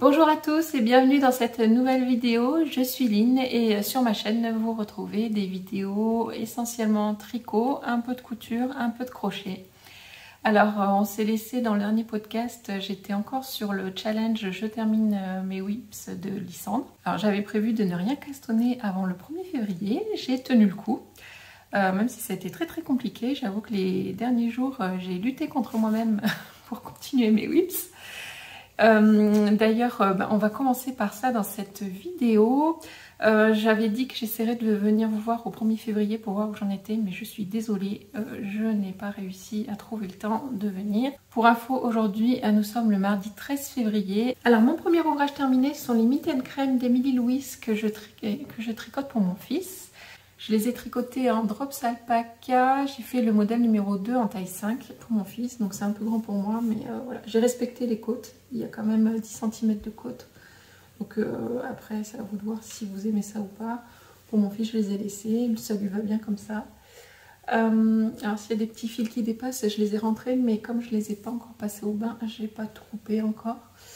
Bonjour à tous et bienvenue dans cette nouvelle vidéo. Je suis Lynn et sur ma chaîne vous retrouvez des vidéos essentiellement tricot, un peu de couture, un peu de crochet. Alors on s'est laissé dans le dernier podcast, j'étais encore sur le challenge Je termine mes whips de Lysandre. Alors j'avais prévu de ne rien castonner avant le 1er février, j'ai tenu le coup. Même si ça a été très compliqué, j'avoue que les derniers jours j'ai lutté contre moi-même pour continuer mes whips. D'ailleurs, on va commencer par ça dans cette vidéo. J'avais dit que j'essaierais de venir vous voir au 1er février pour voir où j'en étais, mais je suis désolée, je n'ai pas réussi à trouver le temps de venir. Pour info, aujourd'hui, nous sommes le mardi 13 février. Alors, mon premier ouvrage terminé, ce sont les mitaines crème d'Emily Louis que je tricote pour mon fils. Je les ai tricotés en drops alpaca, j'ai fait le modèle numéro 2 en taille 5 pour mon fils, donc c'est un peu grand pour moi, mais voilà. J'ai respecté les côtes, il y a quand même 10 cm de côtes, donc après c'est à vous de voir si vous aimez ça ou pas. Pour mon fils je les ai laissés, ça lui va bien comme ça. Alors s'il y a des petits fils qui dépassent, je les ai rentrés, mais comme je les ai pas encore passés au bain, j'ai pas tout coupé encore.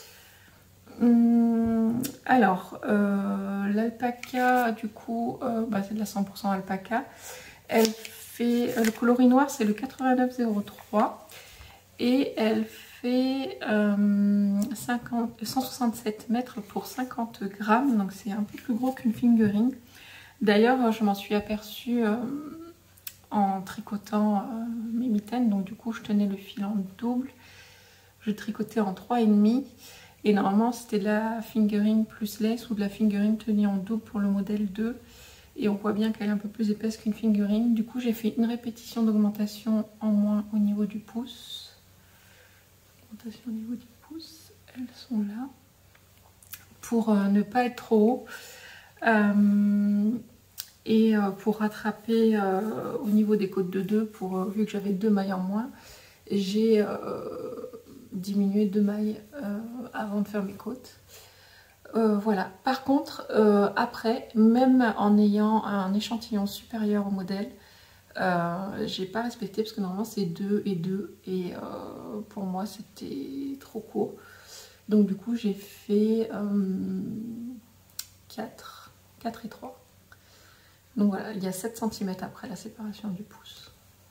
Alors, l'alpaca, du coup, c'est de la 100% alpaca. Elle fait, le coloris noir, c'est le 8903. Et elle fait 167 mètres pour 50 grammes. Donc, c'est un peu plus gros qu'une fingering. D'ailleurs, je m'en suis aperçue en tricotant mes mitaines. Donc, du coup, je tenais le fil en double. Je tricotais en 3,5. Et normalement, c'était de la fingering plus lace ou de la fingering tenue en double pour le modèle 2. Et on voit bien qu'elle est un peu plus épaisse qu'une fingering. Du coup, j'ai fait une répétition d'augmentation en moins au niveau du pouce. Augmentation au niveau du pouce, elles sont là. Pour ne pas être trop haut. Pour rattraper au niveau des côtes de 2, vu que j'avais 2 mailles en moins, j'ai diminuer 2 mailles avant de faire mes côtes. Voilà. Par contre, après, même en ayant un échantillon supérieur au modèle, j'ai pas respecté parce que normalement c'est 2 et 2 et pour moi c'était trop court. Donc du coup j'ai fait 4 et 3. Donc voilà, il y a 7 cm après la séparation du pouce.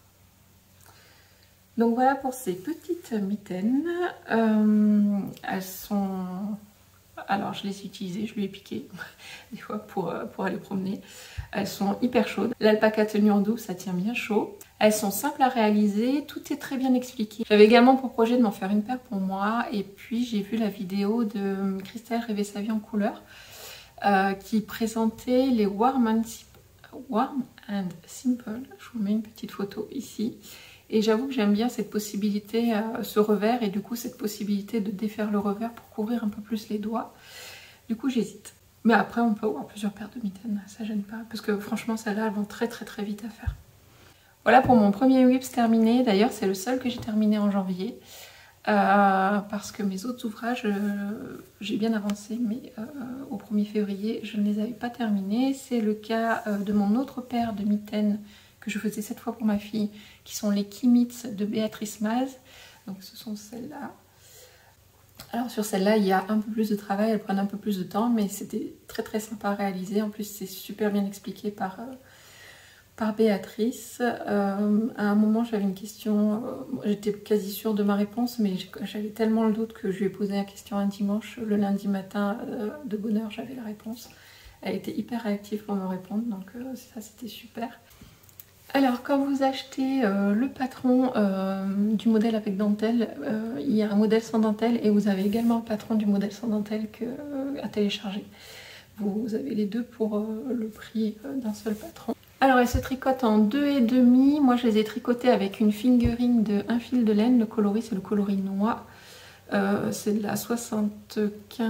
Donc voilà pour ces petites mitaines. Elles sont... Alors je les ai utilisées, je lui ai piqué des fois pour aller promener. Elles sont hyper chaudes. L'alpaca tenue en double, ça tient bien chaud. Elles sont simples à réaliser, tout est très bien expliqué. J'avais également pour projet de m'en faire une paire pour moi. Et puis j'ai vu la vidéo de Christelle Rêver sa vie en couleur qui présentait les Warm and Simple. Je vous mets une petite photo ici. Et j'avoue que j'aime bien cette possibilité, ce revers, et du coup cette possibilité de défaire le revers pour couvrir un peu plus les doigts. Du coup j'hésite. Mais après on peut avoir plusieurs paires de mitaines, ça gêne pas. Parce que franchement celles-là elles vont très vite à faire. Voilà pour mon premier whips terminé. D'ailleurs c'est le seul que j'ai terminé en janvier. Parce que mes autres ouvrages, j'ai bien avancé, mais au 1er février je ne les avais pas terminés. C'est le cas de mon autre paire de mitaines que je faisais cette fois pour ma fille, qui sont les Kimitz de Béatrice Maz. Donc ce sont celles-là. Alors sur celles-là, il y a un peu plus de travail, elles prennent un peu plus de temps, mais c'était très sympa à réaliser. En plus, c'est super bien expliqué par Béatrice. À un moment, j'avais une question, j'étais quasi sûre de ma réponse, mais j'avais tellement le doute que je lui ai posé la question un dimanche. Le lundi matin, de bonne heure, j'avais la réponse. Elle était hyper réactive pour me répondre, donc ça c'était super. Alors quand vous achetez le patron du modèle avec dentelle, il y a un modèle sans dentelle et vous avez également le patron du modèle sans dentelle à télécharger. Vous avez les deux pour le prix d'un seul patron. Alors elles se tricotent en 2,5. Moi je les ai tricotées avec une fingering de 1 fil de laine. Le coloris c'est le coloris noir. C'est de la 75-25.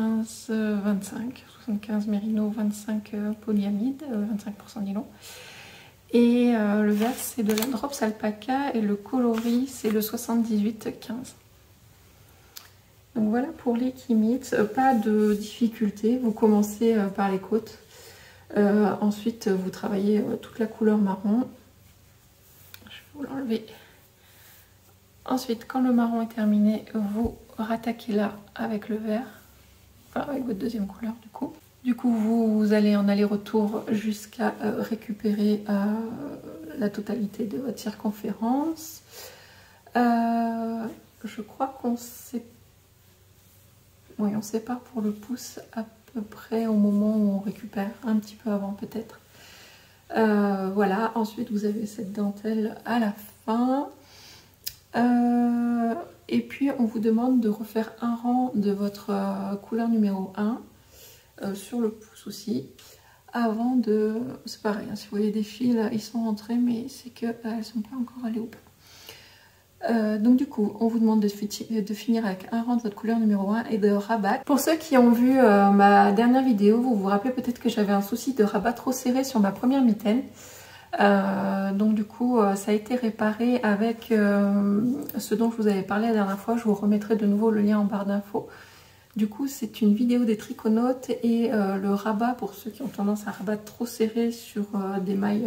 75 mérino, 25 polyamide, 25% nylon. Et le vert c'est de la drops alpaca et le coloris c'est le 78-15. Donc voilà pour les Kimitz, pas de difficulté, vous commencez par les côtes, ensuite vous travaillez toute la couleur marron, je vais vous l'enlever. Ensuite quand le marron est terminé, vous rattaquez là avec le vert, enfin avec votre deuxième couleur du coup. Du coup, vous allez en aller-retour jusqu'à récupérer la totalité de votre circonférence. Je crois qu'on sait... Oui, on sépare pour le pouce à peu près au moment où on récupère, un petit peu avant peut-être. Voilà, ensuite vous avez cette dentelle à la fin. Et puis on vous demande de refaire un rang de votre couleur numéro 1 sur le pouce aussi. Avant de... C'est pareil, hein, si vous voyez des fils, ils sont rentrés, mais c'est qu'elles ne sont pas encore allées au bout. Donc du coup, on vous demande de finir avec un rang de votre couleur numéro 1 et de rabattre. Pour ceux qui ont vu ma dernière vidéo, vous vous rappelez peut-être que j'avais un souci de rabat trop serré sur ma première mitaine. Donc du coup, ça a été réparé avec ce dont je vous avais parlé la dernière fois. Je vous remettrai de nouveau le lien en barre d'infos. Du coup, c'est une vidéo des triconautes et le rabat, pour ceux qui ont tendance à rabattre trop serré sur des mailles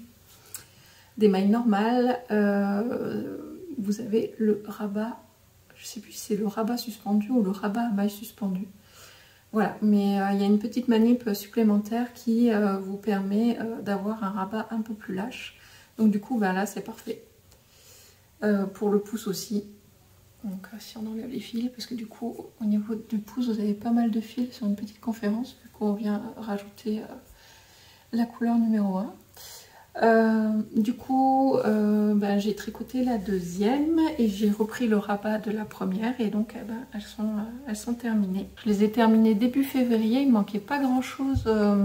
normales. Vous avez le rabat, je sais plus si c'est le rabat suspendu ou le rabat à maille suspendue. Voilà, mais il y a une petite manip supplémentaire qui vous permet d'avoir un rabat un peu plus lâche. Donc du coup, ben là, c'est parfait. Pour le pouce aussi. Donc si on enlève les fils, parce que du coup, au niveau du pouce, vous avez pas mal de fils sur une petite conférence, vu qu'on vient rajouter la couleur numéro 1. Du coup, ben, j'ai tricoté la deuxième et j'ai repris le rabat de la première et donc ben, elles sont terminées. Je les ai terminées début février, il ne manquait pas grand chose,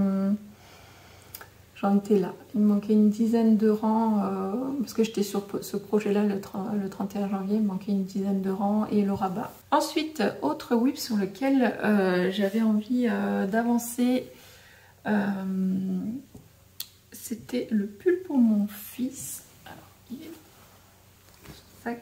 j'en étais là. Il me manquait une dizaine de rangs parce que j'étais sur ce projet là le 31 janvier, il me manquait une dizaine de rangs et le rabat. Ensuite, autre whip sur lequel j'avais envie d'avancer. C'était le pull pour mon fils. Alors, il est sac.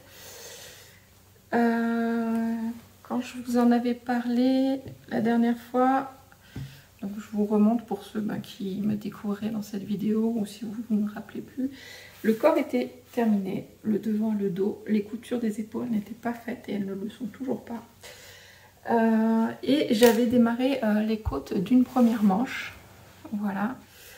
Quand je vous en avais parlé la dernière fois, donc je vous remonte pour ceux qui me découvriraient dans cette vidéo ou si vous ne me rappelez plus. Le corps était terminé, le devant, le dos, les coutures des épaules n'étaient pas faites et elles ne le sont toujours pas. Et j'avais démarré les côtes d'une première manche. Voilà.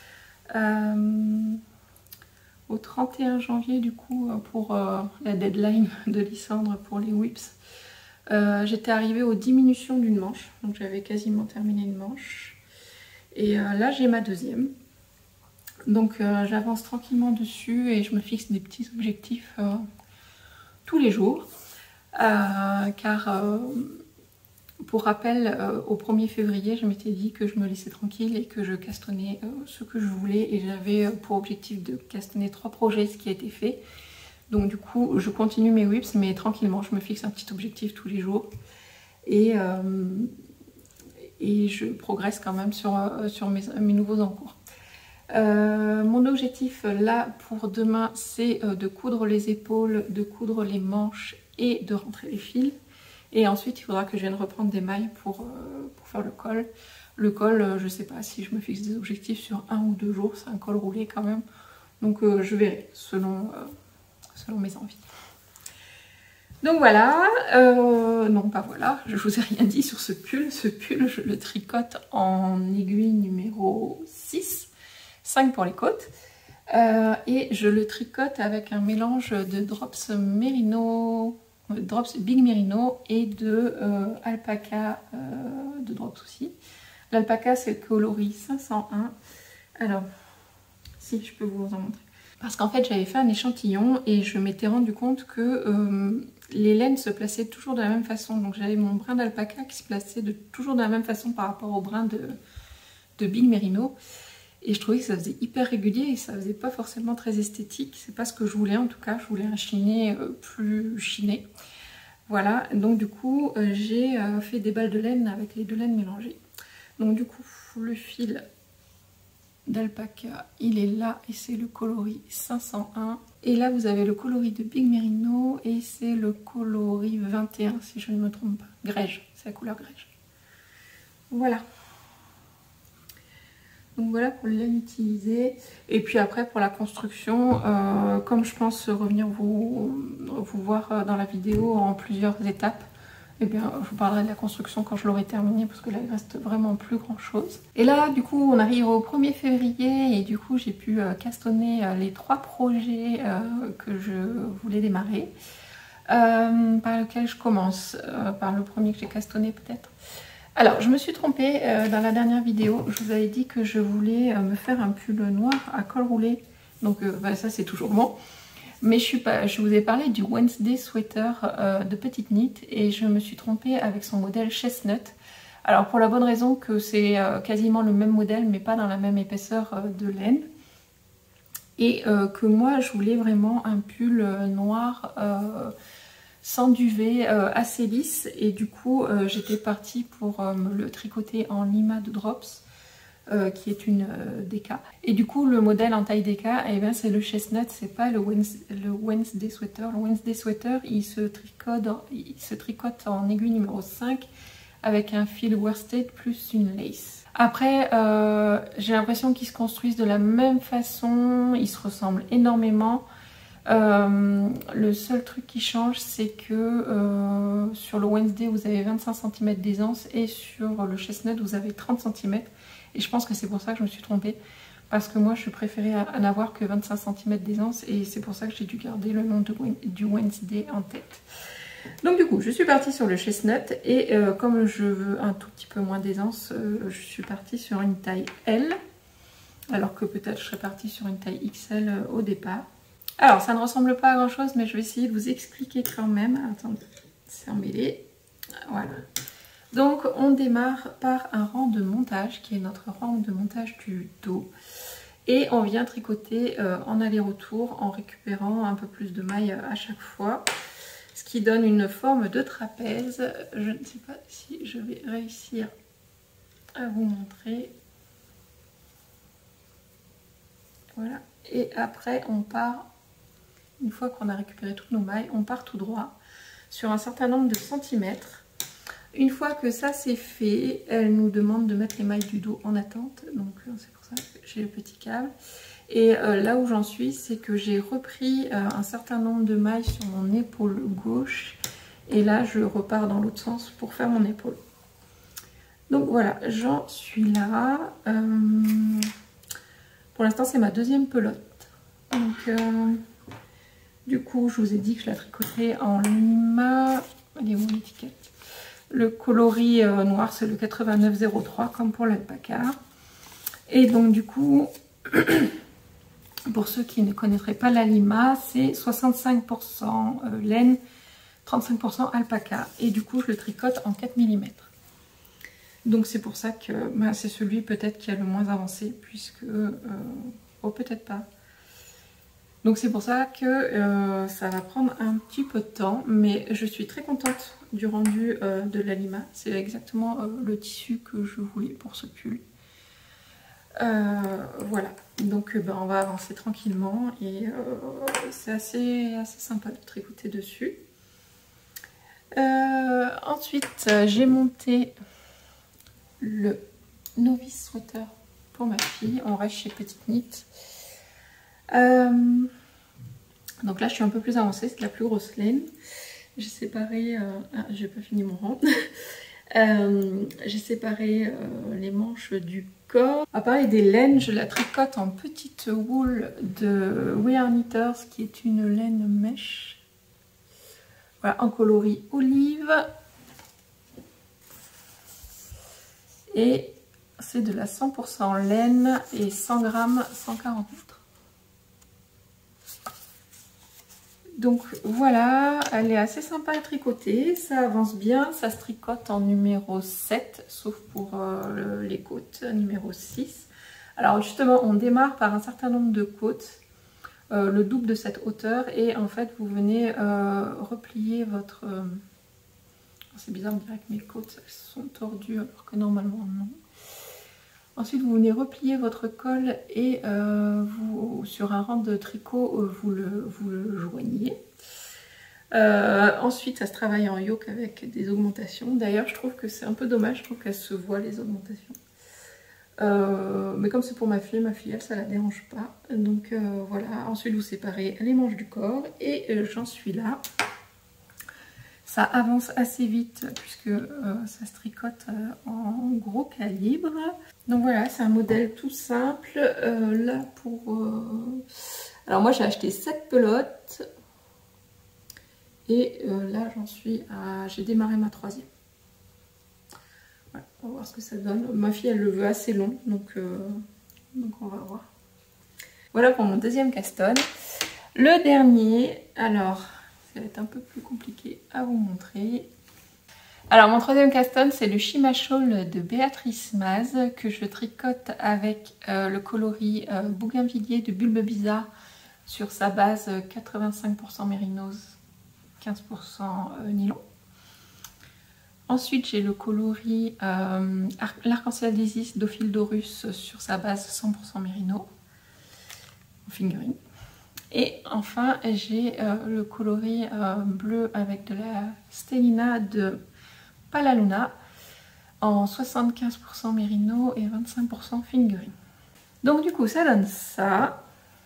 Au 31 janvier du coup pour la deadline de Lysandre pour les whips, j'étais arrivée aux diminutions d'une manche, donc j'avais quasiment terminé une manche et là j'ai ma deuxième, donc j'avance tranquillement dessus et je me fixe des petits objectifs tous les jours car pour rappel, au 1er février, je m'étais dit que je me laissais tranquille et que je castonnais ce que je voulais. Et j'avais pour objectif de castonner 3 projets, ce qui a été fait. Donc du coup, je continue mes whips, mais tranquillement, je me fixe un petit objectif tous les jours. Et je progresse quand même sur mes nouveaux encours. Mon objectif là pour demain, c'est de coudre les épaules, de coudre les manches et de rentrer les fils. Et ensuite, il faudra que je vienne reprendre des mailles pour faire le col. Le col, je ne sais pas si je me fixe des objectifs sur 1 ou 2 jours. C'est un col roulé quand même. Donc je verrai selon mes envies. Donc voilà. Non, pas voilà. Je vous ai rien dit sur ce pull. Ce pull, je le tricote en aiguille numéro 6. 5 pour les côtes. Et je le tricote avec un mélange de drops Merino... Drops Big Merino et de alpaca de drops aussi. L'alpaca c'est le coloris 501. Alors, si je peux vous en montrer. Parce qu'en fait j'avais fait un échantillon et je m'étais rendu compte que les laines se plaçaient toujours de la même façon. Donc j'avais mon brin d'alpaca qui se plaçait toujours de la même façon par rapport au brin de Big Merino. Et je trouvais que ça faisait hyper régulier et ça faisait pas forcément très esthétique. C'est pas ce que je voulais en tout cas. Je voulais un chiné plus chiné. Voilà, donc du coup j'ai fait des balles de laine avec les 2 laines mélangées. Donc du coup le fil d'alpaca il est là et c'est le coloris 501. Et là vous avez le coloris de Big Merino et c'est le coloris 21 si je ne me trompe pas. Grège, c'est la couleur grège. Voilà. Donc voilà pour les utiliser. Et puis après pour la construction, comme je pense revenir vous voir dans la vidéo en plusieurs étapes, eh bien, je vous parlerai de la construction quand je l'aurai terminée parce que là, il reste vraiment plus grand chose. Et là, du coup, on arrive au 1er février et du coup, j'ai pu castonner les 3 projets que je voulais démarrer. Par lequel je commence, par le premier que j'ai castonné peut-être. Alors, je me suis trompée dans la dernière vidéo. Je vous avais dit que je voulais me faire un pull noir à col roulé. Donc, bah, ça, c'est toujours bon. Mais je vous ai parlé du Wednesday Sweater de Petite Knit et je me suis trompée avec son modèle Chestnut. Alors pour la bonne raison que c'est quasiment le même modèle mais pas dans la même épaisseur de laine. Et que moi je voulais vraiment un pull noir sans duvet, assez lisse. Et du coup j'étais partie pour me le tricoter en Lima de Drops. Qui est une DK. Et du coup, le modèle en taille DK, eh bien, c'est le Chestnut, c'est pas le Wednesday Sweater. Le Wednesday Sweater, il se tricote en aiguille numéro 5 avec un fil worsted plus une lace. Après, j'ai l'impression qu'ils se construisent de la même façon, ils se ressemblent énormément. Le seul truc qui change, c'est que sur le Wednesday, vous avez 25 cm d'aisance et sur le Chestnut, vous avez 30 cm. Et je pense que c'est pour ça que je me suis trompée. Parce que moi, je préférais n'avoir que 25 cm d'aisance. Et c'est pour ça que j'ai dû garder le nom du Wednesday en tête. Donc du coup, je suis partie sur le Chestnut. Et comme je veux un tout petit peu moins d'aisance, je suis partie sur une taille L. Alors que peut-être je serais partie sur une taille XL au départ. Alors, ça ne ressemble pas à grand chose, mais je vais essayer de vous expliquer quand même. Attendez, c'est emmêlé. Voilà. Donc on démarre par un rang de montage qui est notre rang de montage du dos et on vient tricoter en aller-retour en récupérant un peu plus de mailles à chaque fois, ce qui donne une forme de trapèze. Je ne sais pas si je vais réussir à vous montrer. Voilà, et après on part, une fois qu'on a récupéré toutes nos mailles, on part tout droit sur un certain nombre de centimètres. Une fois que ça c'est fait, elle nous demande de mettre les mailles du dos en attente. Donc c'est pour ça que j'ai le petit câble. Et là où j'en suis, c'est que j'ai repris un certain nombre de mailles sur mon épaule gauche. Et là, je repars dans l'autre sens pour faire mon épaule. Donc voilà, j'en suis là. Pour l'instant, c'est ma deuxième pelote. Donc du coup, je vous ai dit que je la tricoterais en Lima. Elle est où l'étiquette? Le coloris noir, c'est le 8903, comme pour l'alpaca. Et donc, du coup, pour ceux qui ne connaîtraient pas la Lima, c'est 65% laine, 35% alpaca. Et du coup, je le tricote en 4 mm. Donc, c'est pour ça que c'est celui peut-être qui a le moins avancé, puisque... oh, peut-être pas. Donc c'est pour ça que ça va prendre un petit peu de temps, mais je suis très contente du rendu de la Lima. C'est exactement le tissu que je voulais pour ce pull. Voilà, donc on va avancer tranquillement et c'est assez sympa de tricoter dessus. Ensuite, j'ai monté le Novice Sweater pour ma fille. On reste chez Petite Knit. Donc là je suis un peu plus avancée, c'est de la plus grosse laine. J'ai séparé, j'ai pas fini mon rang. J'ai séparé les manches du corps. À parler des laines, je la tricote en petite wool de We Are Knitters, qui est une laine mèche. Voilà, en coloris olive. Et c'est de la 100% laine et 100 grammes, 140 mètres. Donc voilà, elle est assez sympa à tricoter, ça avance bien, ça se tricote en numéro 7, sauf pour les côtes, numéro 6. Alors justement, on démarre par un certain nombre de côtes, le double de cette hauteur, et en fait vous venez replier votre... c'est bizarre, on dirait que mes côtes elles sont tordues alors que normalement non. Ensuite, vous venez replier votre col et sur un rang de tricot, vous le joignez. Ensuite, ça se travaille en yoke avec des augmentations. D'ailleurs, je trouve que c'est un peu dommage, je trouve qu'elles se voient les augmentations. Mais comme c'est pour ma fille, elle, ça la dérange pas. Donc voilà, ensuite vous séparez les manches du corps et j'en suis là. Ça avance assez vite puisque ça se tricote en gros calibre. Donc voilà, c'est un modèle tout simple. Là pour... Alors moi j'ai acheté 7 pelotes. Et là j'en suis à... J'ai démarré ma 3e. Voilà, on va voir ce que ça donne. Ma fille elle le veut assez long, donc on va voir. Voilà pour mon 2e caston. Le dernier, alors ça va être un peu plus compliqué à vous montrer. Alors mon 3e caston, c'est le Shima Shawl de Béatrice Maz que je tricote avec le coloris Bougainvillier de Bulbe Bizarre sur sa base 85% mérinos, 15% nylon. Ensuite, j'ai le coloris l'Arc-en-Ciel d'Isis d'Ophildorus sur sa base 100% mérino, en fingering. Et enfin, j'ai le coloris bleu avec de la Stellina de Palaluna en 75% mérino et 25% fingering. Donc du coup, ça donne ça.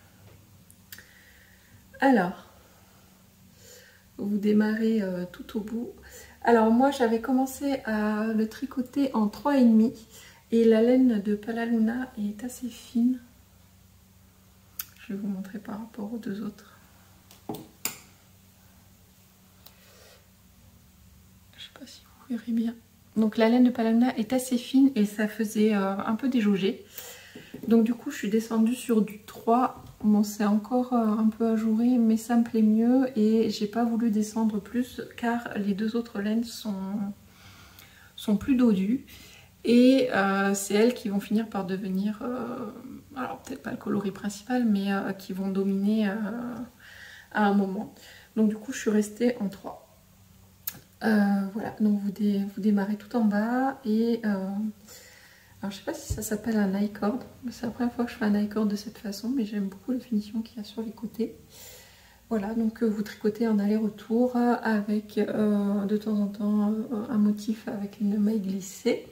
Alors, vous démarrez tout au bout. Alors moi, j'avais commencé à le tricoter en 3,5 et la laine de Palaluna est assez fine. Je vais vous montrer par rapport aux 2 autres. Je sais pas si vous verrez bien. Donc la laine de Palaluna est assez fine et ça faisait un peu déjaugé. Donc du coup je suis descendue sur du 3. Bon, c'est encore un peu ajouré mais ça me plaît mieux et j'ai pas voulu descendre plus car les 2 autres laines sont plus dodues. Et c'est elles qui vont finir par devenir, alors peut-être pas le coloris principal, mais qui vont dominer à un moment. Donc du coup je suis restée en 3. Voilà, donc vous démarrez tout en bas et... alors je sais pas si ça s'appelle un I-cord, c'est la première fois que je fais un I-cord de cette façon, mais j'aime beaucoup la finition qu'il y a sur les côtés. Voilà, donc vous tricotez en aller-retour avec de temps en temps un motif avec une maille glissée.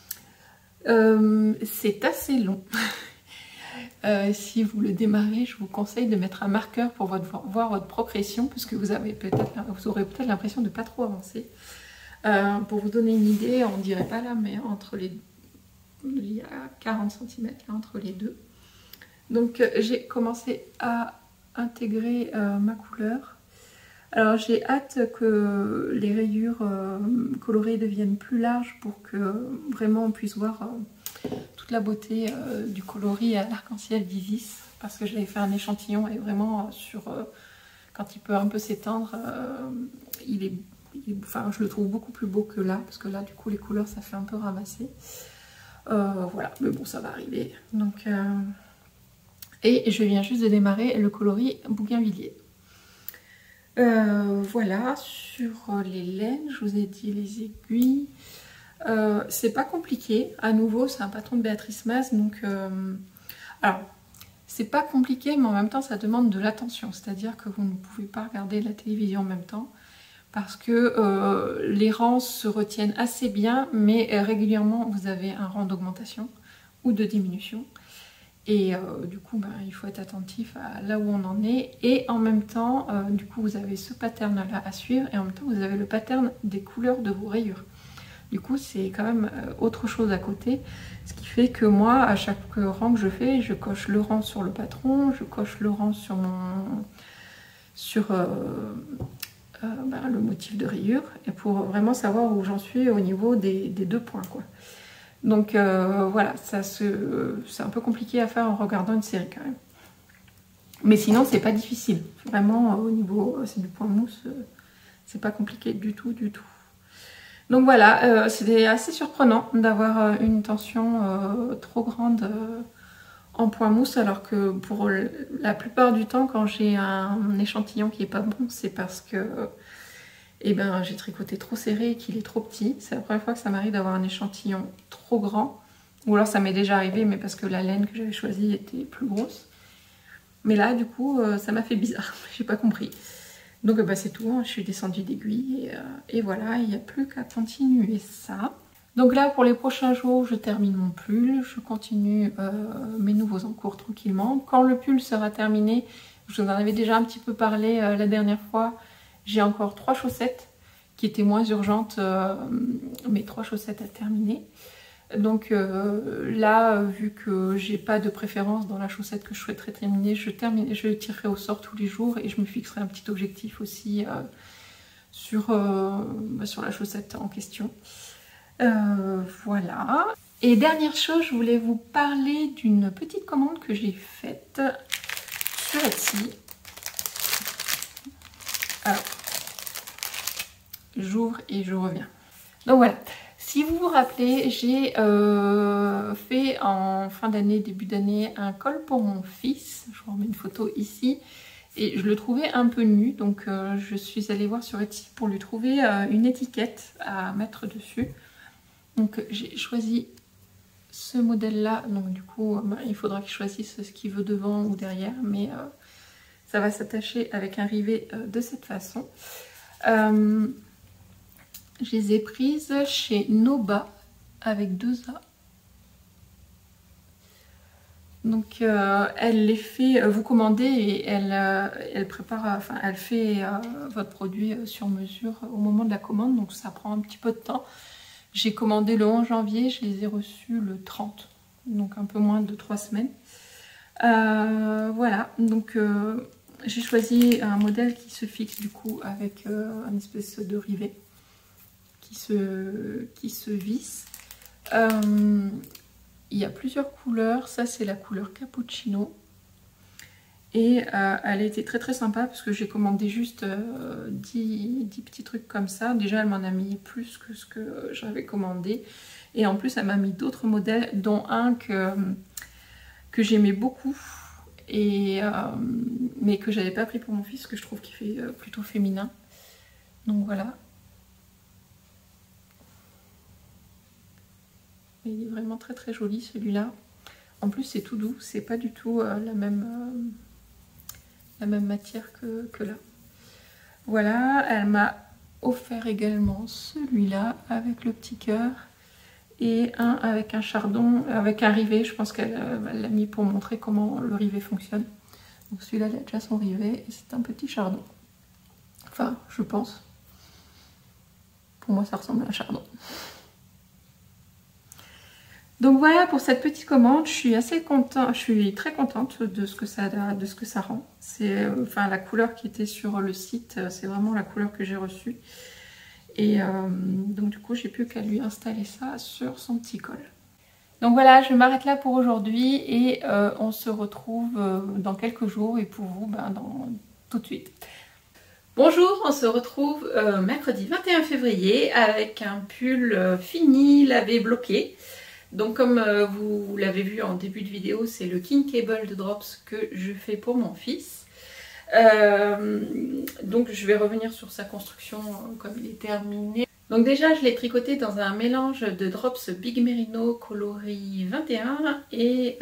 C'est assez long. Si vous le démarrez, je vous conseille de mettre un marqueur pour voir votre progression, parce que vous aurez peut-être l'impression de ne pas trop avancer. Pour vous donner une idée, on dirait pas là, mais entre les... il y a 40 cm là, entre les deux. Donc j'ai commencé à intégrer ma couleur. Alors j'ai hâte que les rayures colorées deviennent plus larges pour que vraiment on puisse voir toute la beauté du coloris à l'arc-en-ciel d'Isis, parce que j'avais fait un échantillon et vraiment sur quand il peut un peu s'étendre, enfin, je le trouve beaucoup plus beau que là, parce que là du coup les couleurs ça fait un peu ramasser. Voilà, mais bon ça va arriver. Donc, et je viens juste de démarrer le coloris Bougainvillier. Voilà, sur les laines, je vous ai dit les aiguilles. C'est pas compliqué, à nouveau c'est un patron de Béatrice Maz, donc alors c'est pas compliqué mais en même temps ça demande de l'attention, c'est-à-dire que vous ne pouvez pas regarder la télévision en même temps parce que les rangs se retiennent assez bien, mais régulièrement vous avez un rang d'augmentation ou de diminution. Et du coup, il faut être attentif à là où on en est. Et en même temps, du coup, vous avez ce pattern-là à suivre. Et en même temps, vous avez le pattern des couleurs de vos rayures. Du coup, c'est quand même autre chose à côté. Ce qui fait que moi, à chaque rang que je fais, je coche le rang sur le patron. Je coche le rang sur le motif de rayure. Et pour vraiment savoir où j'en suis au niveau des 2 points, quoi. Donc voilà, c'est un peu compliqué à faire en regardant une série quand même. Mais sinon, c'est pas difficile. Vraiment, au niveau, c'est du point mousse, c'est pas compliqué du tout, du tout. Donc voilà, c'était assez surprenant d'avoir une tension trop grande en point mousse, alors que pour la plupart du temps, quand j'ai un échantillon qui est pas bon, c'est parce que j'ai tricoté trop serré et qu'il est trop petit. C'est la première fois que ça m'arrive d'avoir un échantillon trop grand. Ou alors ça m'est déjà arrivé, mais parce que la laine que j'avais choisie était plus grosse. Mais là, du coup, ça m'a fait bizarre. J'ai pas compris. Donc c'est tout, hein. Je suis descendue d'aiguille et voilà, il n'y a plus qu'à continuer ça. Donc là, pour les prochains jours, je termine mon pull. Je continue mes nouveaux encours tranquillement. Quand le pull sera terminé, je vous en avais déjà un petit peu parlé la dernière fois, j'ai encore 3 chaussettes qui était moins urgente, mes 3 chaussettes à terminer. Donc là, vu que j'ai pas de préférence dans la chaussette que je souhaiterais terminer, je tirerai au sort tous les jours et je me fixerai un petit objectif aussi sur la chaussette en question. Voilà. Et dernière chose, je voulais vous parler d'une petite commande que j'ai faite sur Etsy. Alors, j'ouvre et je reviens. Donc voilà. Si vous vous rappelez, j'ai fait en fin d'année, début d'année, un col pour mon fils. Je vous remets une photo ici. Et je le trouvais un peu nu, donc je suis allée voir sur Etsy pour lui trouver une étiquette à mettre dessus. Donc j'ai choisi ce modèle-là. Donc du coup, il faudra qu'il choisisse ce qu'il veut devant ou derrière. Mais ça va s'attacher avec un rivet de cette façon. Je les ai prises chez Noba avec 2 A. Donc elle les fait, vous commandez et elle prépare, enfin elle fait votre produit sur mesure au moment de la commande, donc ça prend un petit peu de temps. J'ai commandé le 11 janvier, je les ai reçus le 30, donc un peu moins de 3 semaines. Voilà, donc j'ai choisi un modèle qui se fixe du coup avec un espèce de rivet qui se visse. Il y a plusieurs couleurs, ça c'est la couleur cappuccino et elle était très très sympa parce que j'ai commandé juste 10 petits trucs comme ça. Déjà elle m'en a mis plus que ce que j'avais commandé et en plus elle m'a mis d'autres modèles dont un que j'aimais beaucoup et mais que j'avais pas pris pour mon fils, que je trouve qu'il fait plutôt féminin. Donc voilà. Il est vraiment très très joli celui-là. En plus c'est tout doux, c'est pas du tout la même matière que là. Voilà, elle m'a offert également celui-là avec le petit cœur et un avec un chardon, avec un rivet. Je pense qu'elle l'a mis pour montrer comment le rivet fonctionne. Donc celui-là il a déjà son rivet et c'est un petit chardon. Enfin, je pense. Pour moi ça ressemble à un chardon. Donc voilà pour cette petite commande, je suis assez contente, je suis très contente de ce que ça rend. C'est enfin la couleur qui était sur le site, c'est vraiment la couleur que j'ai reçue. Et donc du coup j'ai plus qu'à lui installer ça sur son petit col. Donc voilà, je m'arrête là pour aujourd'hui et on se retrouve dans quelques jours et pour vous tout de suite. Bonjour, on se retrouve mercredi 21 février avec un pull fini, lavé, bloqué. Donc comme vous l'avez vu en début de vidéo, c'est le King Cable de Drops que je fais pour mon fils. Donc je vais revenir sur sa construction comme il est terminé. Donc déjà je l'ai tricoté dans un mélange de Drops Big Merino coloris 21 et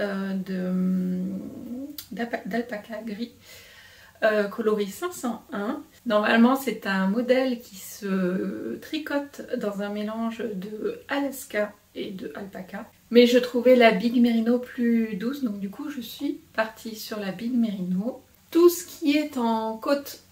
d'alpaca gris coloris 501. Normalement c'est un modèle qui se tricote dans un mélange de Alaska et de alpaca, mais je trouvais la Big Merino plus douce, donc du coup je suis partie sur la Big Merino. Tout ce qui est en côte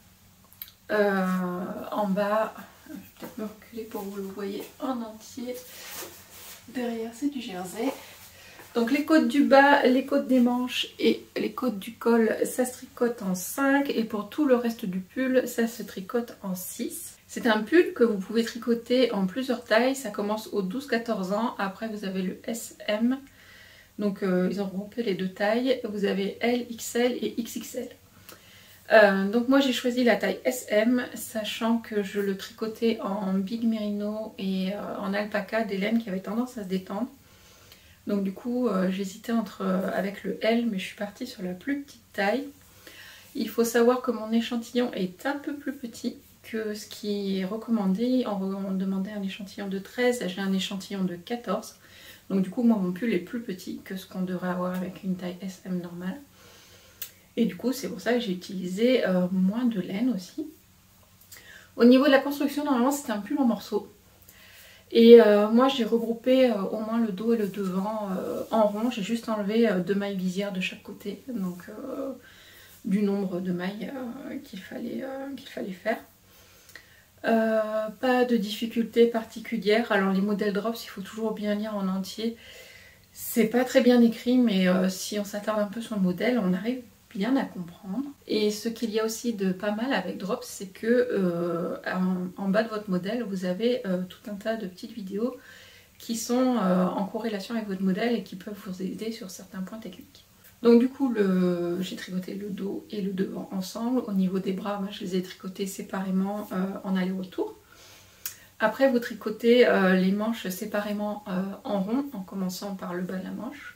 en bas, je vais peut-être me reculer pour que vous le voyez en entier. Derrière c'est du jersey. Donc les côtes du bas, les côtes des manches et les côtes du col, ça se tricote en 5 et pour tout le reste du pull, ça se tricote en 6. C'est un pull que vous pouvez tricoter en plusieurs tailles, ça commence au 12-14 ans, après vous avez le SM, donc ils ont regroupé les 2 tailles, vous avez L, XL et XXL. Donc moi j'ai choisi la taille SM, sachant que je le tricotais en Big Merino et en alpaca des laines qui avaient tendance à se détendre. Donc du coup j'hésitais avec le L, mais je suis partie sur la plus petite taille. Il faut savoir que mon échantillon est un peu plus petit que ce qui est recommandé. On demandait un échantillon de 13, j'ai un échantillon de 14. Donc du coup moi mon pull est plus petit que ce qu'on devrait avoir avec une taille SM normale. Et du coup c'est pour ça que j'ai utilisé moins de laine aussi. Au niveau de la construction, normalement c'était un pull en morceaux. Et moi j'ai regroupé au moins le dos et le devant en rond. J'ai juste enlevé 2 mailles visières de chaque côté. Donc du nombre de mailles qu'il fallait faire. Pas de difficulté particulière. Alors les modèles drops, il faut toujours bien lire en entier. C'est pas très bien écrit, mais si on s'attarde un peu sur le modèle, on arrive bien à comprendre. Et ce qu'il y a aussi de pas mal avec Drops, c'est que en bas de votre modèle, vous avez tout un tas de petites vidéos qui sont en corrélation avec votre modèle et qui peuvent vous aider sur certains points techniques. Donc du coup, j'ai tricoté le dos et le devant ensemble. Au niveau des bras, moi, je les ai tricotés séparément en aller-retour. Après, vous tricotez les manches séparément en rond, en commençant par le bas de la manche.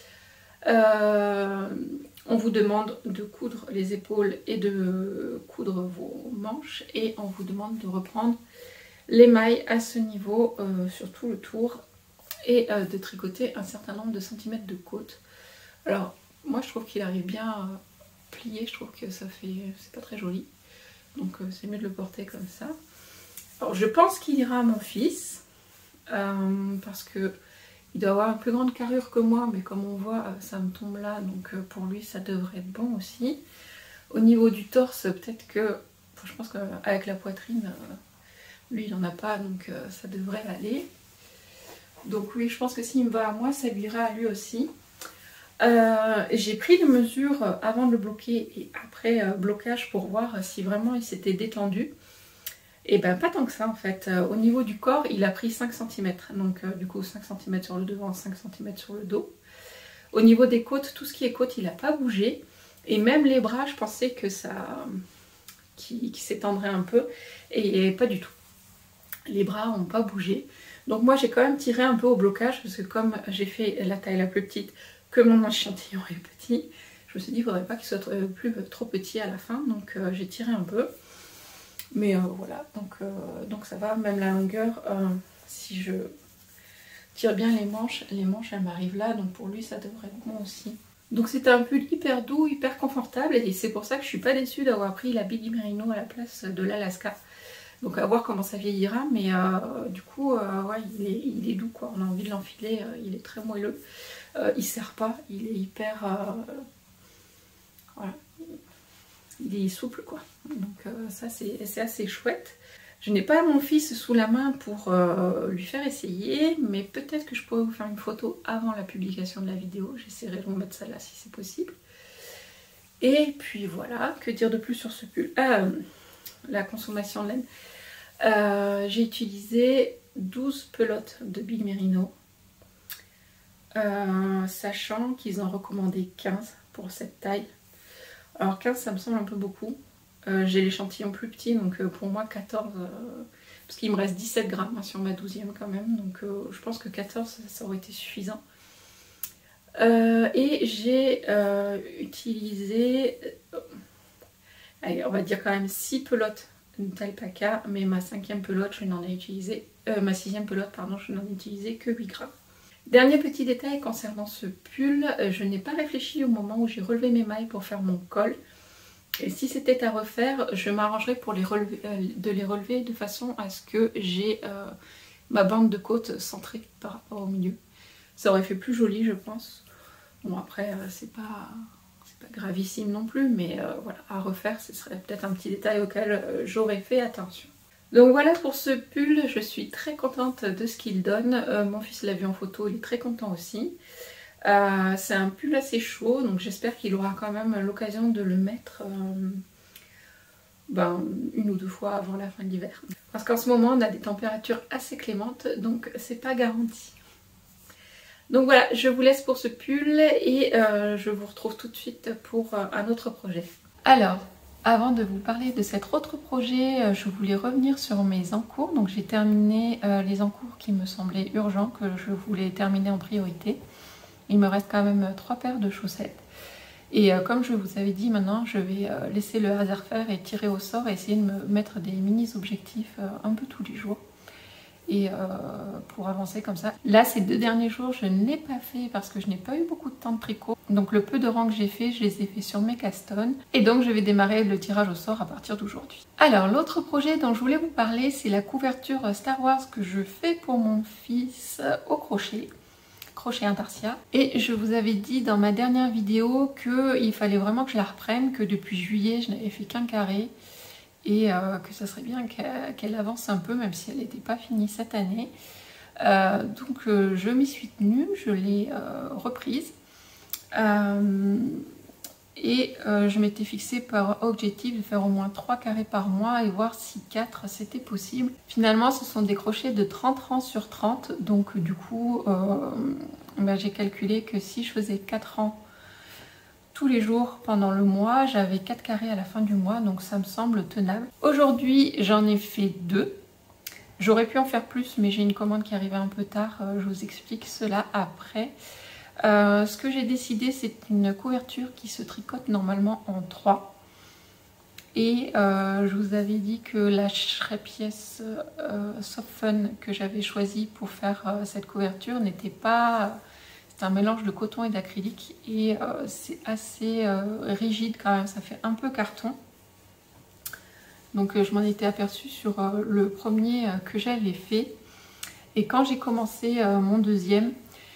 On vous demande de coudre les épaules et de coudre vos manches. Et on vous demande de reprendre les mailles à ce niveau sur tout le tour. Et de tricoter un certain nombre de centimètres de côte. Alors, moi je trouve qu'il arrive bien plié, je trouve que ça fait, c'est pas très joli. Donc c'est mieux de le porter comme ça. Alors je pense qu'il ira à mon fils, parce que il doit avoir une plus grande carrure que moi, mais comme on voit, ça me tombe là, donc pour lui ça devrait être bon aussi. Au niveau du torse, peut-être que, je pense qu'avec la poitrine, lui il n'en a pas, donc ça devrait aller. Donc oui, je pense que s'il me va à moi, ça lui ira à lui aussi. J'ai pris les mesures avant de le bloquer et après blocage pour voir si vraiment il s'était détendu. Et ben pas tant que ça en fait. Au niveau du corps, il a pris 5 cm. Donc du coup 5 cm sur le devant, 5 cm sur le dos. Au niveau des côtes, tout ce qui est côte, il n'a pas bougé. Et même les bras, je pensais que ça... qui s'étendrait un peu. Et pas du tout. Les bras n'ont pas bougé. Donc moi j'ai quand même tiré un peu au blocage parce que comme j'ai fait la taille la plus petite, que mon échantillon est petit, je me suis dit qu'il ne faudrait pas qu'il soit trop petit à la fin, donc j'ai tiré un peu. Mais voilà, donc ça va, même la longueur, si je tire bien les manches elles m'arrivent là, donc pour lui ça devrait être bon aussi. Donc c'est un pull hyper doux, hyper confortable, et c'est pour ça que je suis pas déçue d'avoir pris la Biggie Merino à la place de l'Alaska. Donc à voir comment ça vieillira, mais du coup, ouais, il est doux quoi, on a envie de l'enfiler, il est très moelleux. Il serre pas, il est hyper... voilà, il est souple quoi. Donc ça c'est assez chouette. Je n'ai pas mon fils sous la main pour lui faire essayer, mais peut-être que je pourrais vous faire une photo avant la publication de la vidéo. J'essaierai de vous mettre ça là si c'est possible. Et puis voilà, que dire de plus sur ce pull? La consommation de laine. J'ai utilisé 12 pelotes de Big Merino. Sachant qu'ils en recommandaient 15 pour cette taille. Alors 15 ça me semble un peu beaucoup. J'ai l'échantillon plus petit, donc pour moi 14, parce qu'il me reste 17 grammes sur ma 12e quand même, donc je pense que 14 ça aurait été suffisant. Et j'ai utilisé, allez, on va dire quand même 6 pelotes d'alpaca, mais ma 5e pelote je n'en ai utilisé, ma 6e pelote pardon, je n'en ai utilisé que 8 grammes. Dernier petit détail concernant ce pull, je n'ai pas réfléchi au moment où j'ai relevé mes mailles pour faire mon col. Et si c'était à refaire, je m'arrangerais pour de les relever de façon à ce que j'ai ma bande de côte centrée par rapport au milieu. Ça aurait fait plus joli je pense. Bon après c'est pas gravissime non plus, mais voilà, à refaire ce serait peut-être un petit détail auquel j'aurais fait attention. Donc voilà pour ce pull, je suis très contente de ce qu'il donne. Mon fils l'a vu en photo, il est très content aussi. C'est un pull assez chaud, donc j'espère qu'il aura quand même l'occasion de le mettre une ou deux fois avant la fin de l'hiver. Parce qu'en ce moment on a des températures assez clémentes, donc c'est pas garanti. Donc voilà, je vous laisse pour ce pull et je vous retrouve tout de suite pour un autre projet. Alors, avant de vous parler de cet autre projet, je voulais revenir sur mes encours. Donc j'ai terminé les encours qui me semblaient urgents, que je voulais terminer en priorité. Il me reste quand même 3 paires de chaussettes. Et comme je vous avais dit, maintenant je vais laisser le hasard faire et tirer au sort et essayer de me mettre des mini-objectifs un peu tous les jours. Et pour avancer comme ça. Là, ces 2 derniers jours, je ne l'ai pas fait parce que je n'ai pas eu beaucoup de temps de tricot. Donc le peu de rangs que j'ai fait, je les ai fait sur mes castones. Et donc je vais démarrer le tirage au sort à partir d'aujourd'hui. Alors l'autre projet dont je voulais vous parler, c'est la couverture Star Wars que je fais pour mon fils au crochet intarsia. Et je vous avais dit dans ma dernière vidéo qu'il fallait vraiment que je la reprenne, que depuis juillet, je n'avais fait qu'un carré. et que ça serait bien qu'elle avance un peu, même si elle n'était pas finie cette année. Donc je m'y suis tenue, je l'ai reprise. Je m'étais fixé par objectif de faire au moins 3 carrés par mois et voir si 4 c'était possible. Finalement ce sont des crochets de 30 rangs sur 30, donc du coup j'ai calculé que si je faisais 4 rangs tous les jours pendant le mois, j'avais 4 carrés à la fin du mois, donc ça me semble tenable. Aujourd'hui j'en ai fait 2. J'aurais pu en faire plus, mais j'ai une commande qui arrivait un peu tard, je vous explique cela après. Ce que j'ai décidé, c'est une couverture qui se tricote normalement en 3. Et je vous avais dit que la Shrepies Soft Fun que j'avais choisie pour faire cette couverture n'était pas... C'est un mélange de coton et d'acrylique et c'est assez rigide quand même, ça fait un peu carton. Donc je m'en étais aperçue sur le premier que j'avais fait. Et quand j'ai commencé mon deuxième,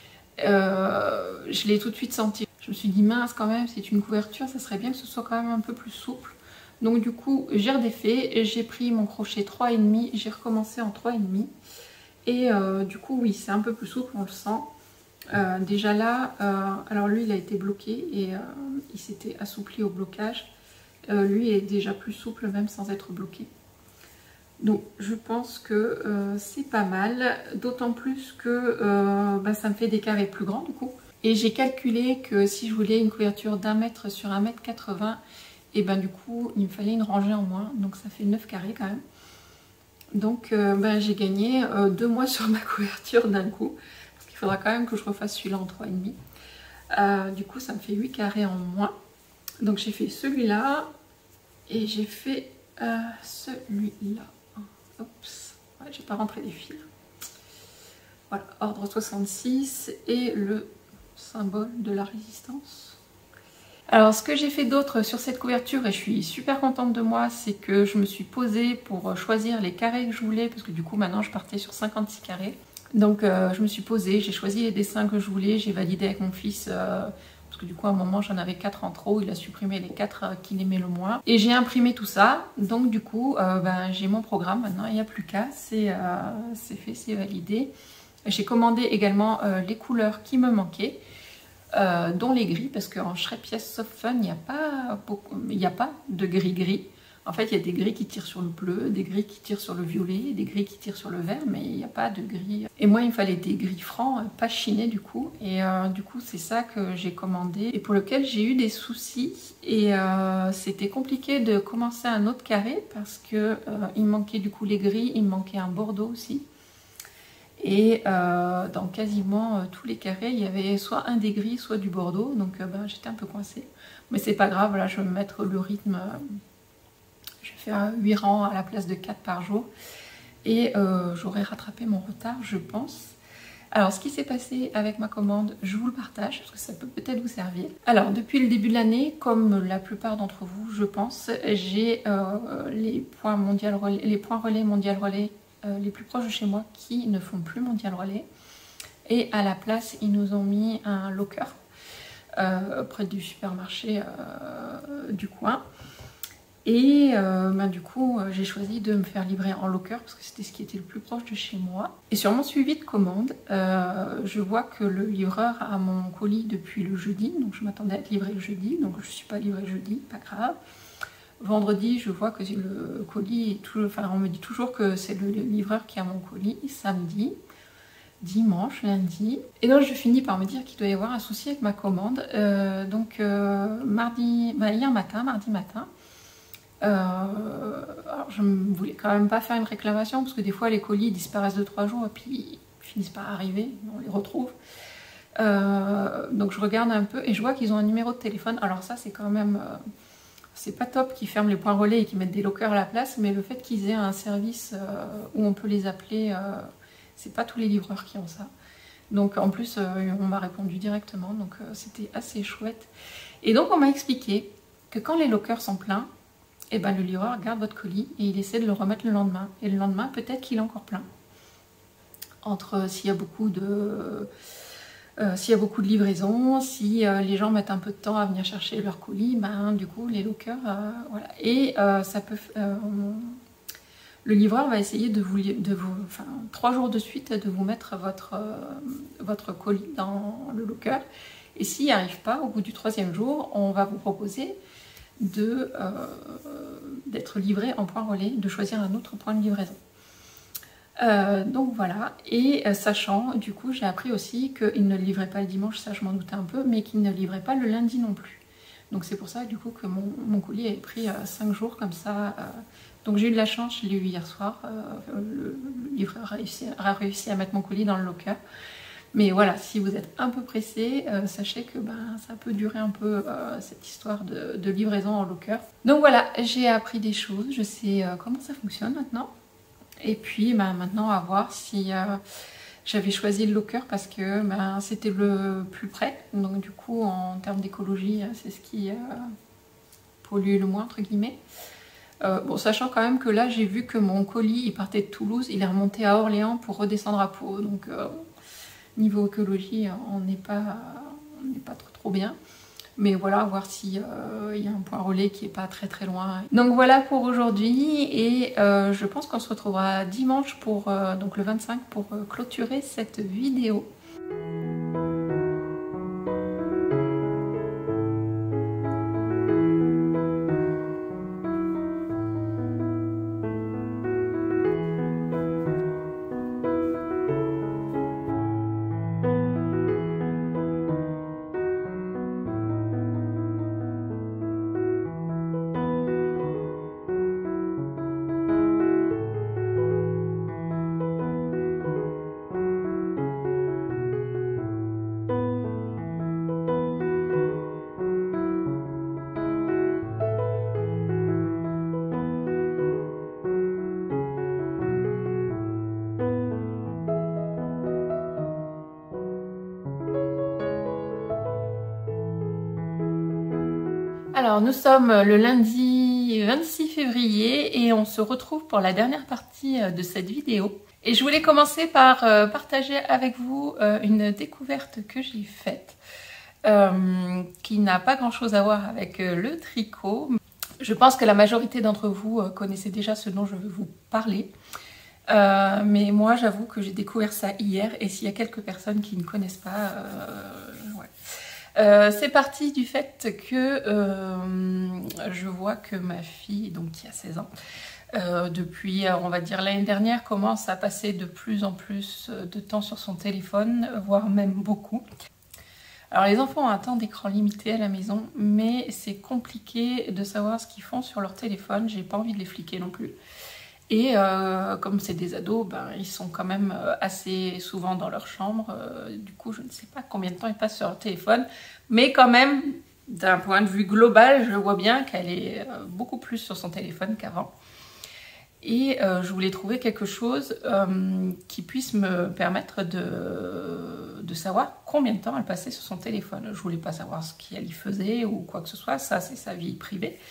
je l'ai tout de suite senti. Je me suis dit mince quand même, c'est une couverture, ça serait bien que ce soit quand même un peu plus souple. Donc du coup j'ai redéfait, j'ai pris mon crochet 3,5, j'ai recommencé en 3,5. Et du coup oui, c'est un peu plus souple, on le sent. Déjà là, alors lui il a été bloqué et il s'était assoupli au blocage. Lui est déjà plus souple même sans être bloqué. Donc je pense que c'est pas mal, d'autant plus que ça me fait des carrés plus grands du coup. Et j'ai calculé que si je voulais une couverture d'1 mètre sur 1,80 m, et du coup il me fallait une rangée en moins, donc ça fait 9 carrés quand même. Donc j'ai gagné 2 mois sur ma couverture d'un coup. Il faudra quand même que je refasse celui-là en 3,5. Du coup ça me fait 8 carrés en moins. Donc j'ai fait celui-là et j'ai fait celui-là. Oups, ouais, j'ai pas rentré les fils. Voilà, ordre 66 et le symbole de la résistance. Alors ce que j'ai fait d'autre sur cette couverture, et je suis super contente de moi, c'est que je me suis posée pour choisir les carrés que je voulais, parce que du coup maintenant je partais sur 56 carrés. Donc je me suis posée, j'ai choisi les dessins que je voulais, j'ai validé avec mon fils, parce que du coup à un moment j'en avais 4 en trop, il a supprimé les 4 qu'il aimait le moins. Et j'ai imprimé tout ça, donc du coup j'ai mon programme maintenant, il n'y a plus qu'à, c'est fait, c'est validé. J'ai commandé également les couleurs qui me manquaient, dont les gris, parce qu'en Shrepies Soft Fun il n'y a pas de gris-gris. En fait, il y a des gris qui tirent sur le bleu, des gris qui tirent sur le violet, des gris qui tirent sur le vert, mais il n'y a pas de gris. Et moi, il me fallait des gris francs, pas chinés du coup. Et du coup, c'est ça que j'ai commandé et pour lequel j'ai eu des soucis. Et c'était compliqué de commencer un autre carré parce que il me manquait du coup les gris, il me manquait un bordeaux aussi. Et dans quasiment tous les carrés, il y avait soit un des gris, soit du bordeaux. Donc j'étais un peu coincée. Mais c'est pas grave, là, je vais me mettre le rythme... Je vais faire 8 rangs à la place de 4 par jour. Et j'aurai rattrapé mon retard, je pense. Alors, ce qui s'est passé avec ma commande, je vous le partage, parce que ça peut peut-être vous servir. Alors, depuis le début de l'année, comme la plupart d'entre vous, je pense, j'ai les points relais mondial relais les plus proches de chez moi qui ne font plus mondial relais. Et à la place, ils nous ont mis un locker près du supermarché du coin. Et du coup, j'ai choisi de me faire livrer en locker parce que c'était ce qui était le plus proche de chez moi. Et sur mon suivi de commande, je vois que le livreur a mon colis depuis le jeudi. Donc je m'attendais à être livrée le jeudi, donc je ne suis pas livrée jeudi, pas grave. Vendredi, je vois que le colis est toujours... Enfin, on me dit toujours que c'est le livreur qui a mon colis. Samedi, dimanche, lundi. Et donc je finis par me dire qu'il doit y avoir un souci avec ma commande. Mardi matin, alors je ne voulais quand même pas faire une réclamation parce que des fois les colis disparaissent de 3 jours et puis ils finissent par arriver, on les retrouve. Donc je regarde un peu et je vois qu'ils ont un numéro de téléphone. Alors ça c'est quand même, c'est pas top qu'ils ferment les points relais et qu'ils mettent des lockers à la place, mais le fait qu'ils aient un service où on peut les appeler, c'est pas tous les livreurs qui ont ça. Donc en plus on m'a répondu directement, donc c'était assez chouette. Et donc on m'a expliqué que quand les lockers sont pleins, et le livreur garde votre colis et il essaie de le remettre le lendemain. Et le lendemain, peut-être qu'il est encore plein. Entre s'il y a beaucoup de S'il y a beaucoup de livraisons, si les gens mettent un peu de temps à venir chercher leur colis, ben, du coup les lockers, voilà. Et ça peut, le livreur va essayer de vous, enfin 3 jours de suite, de vous mettre votre colis dans le locker. Et s'il n'y arrive pas, au bout du 3e jour, on va vous proposer d'être livré en point relais, de choisir un autre point de livraison. Donc voilà, et sachant, du coup, j'ai appris aussi qu'il ne livrait pas le dimanche, ça je m'en doutais un peu, mais qu'il ne livrait pas le lundi non plus. Donc c'est pour ça, du coup, que mon colis avait pris 5 jours comme ça. Donc j'ai eu de la chance, je l'ai eu hier soir. Le livreur a réussi à mettre mon colis dans le locker. Mais voilà, si vous êtes un peu pressé, sachez que ça peut durer un peu cette histoire de livraison en locker. Donc voilà, j'ai appris des choses, je sais comment ça fonctionne maintenant. Et puis maintenant à voir si j'avais choisi le locker parce que c'était le plus près. Donc du coup en termes d'écologie, c'est ce qui pollue le moins entre guillemets. Bon, sachant quand même que là j'ai vu que mon colis il partait de Toulouse, il est remonté à Orléans pour redescendre à Pau. Donc niveau écologie on n'est pas trop bien. Mais voilà, voir s'il y a un point relais qui n'est pas très loin. Donc voilà pour aujourd'hui et je pense qu'on se retrouvera dimanche pour donc le 25 pour clôturer cette vidéo. Alors nous sommes le lundi 26 février et on se retrouve pour la dernière partie de cette vidéo. Et je voulais commencer par partager avec vous une découverte que j'ai faite qui n'a pas grand chose à voir avec le tricot. Je pense que la majorité d'entre vous connaissez déjà ce dont je veux vous parler. Mais moi j'avoue que j'ai découvert ça hier et s'il y a quelques personnes qui ne connaissent pas, ouais. C'est parti du fait que je vois que ma fille, donc qui a 16 ans, depuis on va dire l'année dernière, commence à passer de plus en plus de temps sur son téléphone, voire même beaucoup. Alors les enfants ont un temps d'écran limité à la maison, mais c'est compliqué de savoir ce qu'ils font sur leur téléphone, j'ai pas envie de les fliquer non plus. Et comme c'est des ados, ils sont quand même assez souvent dans leur chambre. Du coup, je ne sais pas combien de temps ils passent sur leur téléphone. Mais quand même, d'un point de vue global, je vois bien qu'elle est beaucoup plus sur son téléphone qu'avant. Et je voulais trouver quelque chose qui puisse me permettre de savoir combien de temps elle passait sur son téléphone. Je voulais pas savoir ce qu'elle y faisait ou quoi que ce soit. Ça, c'est sa vie privée.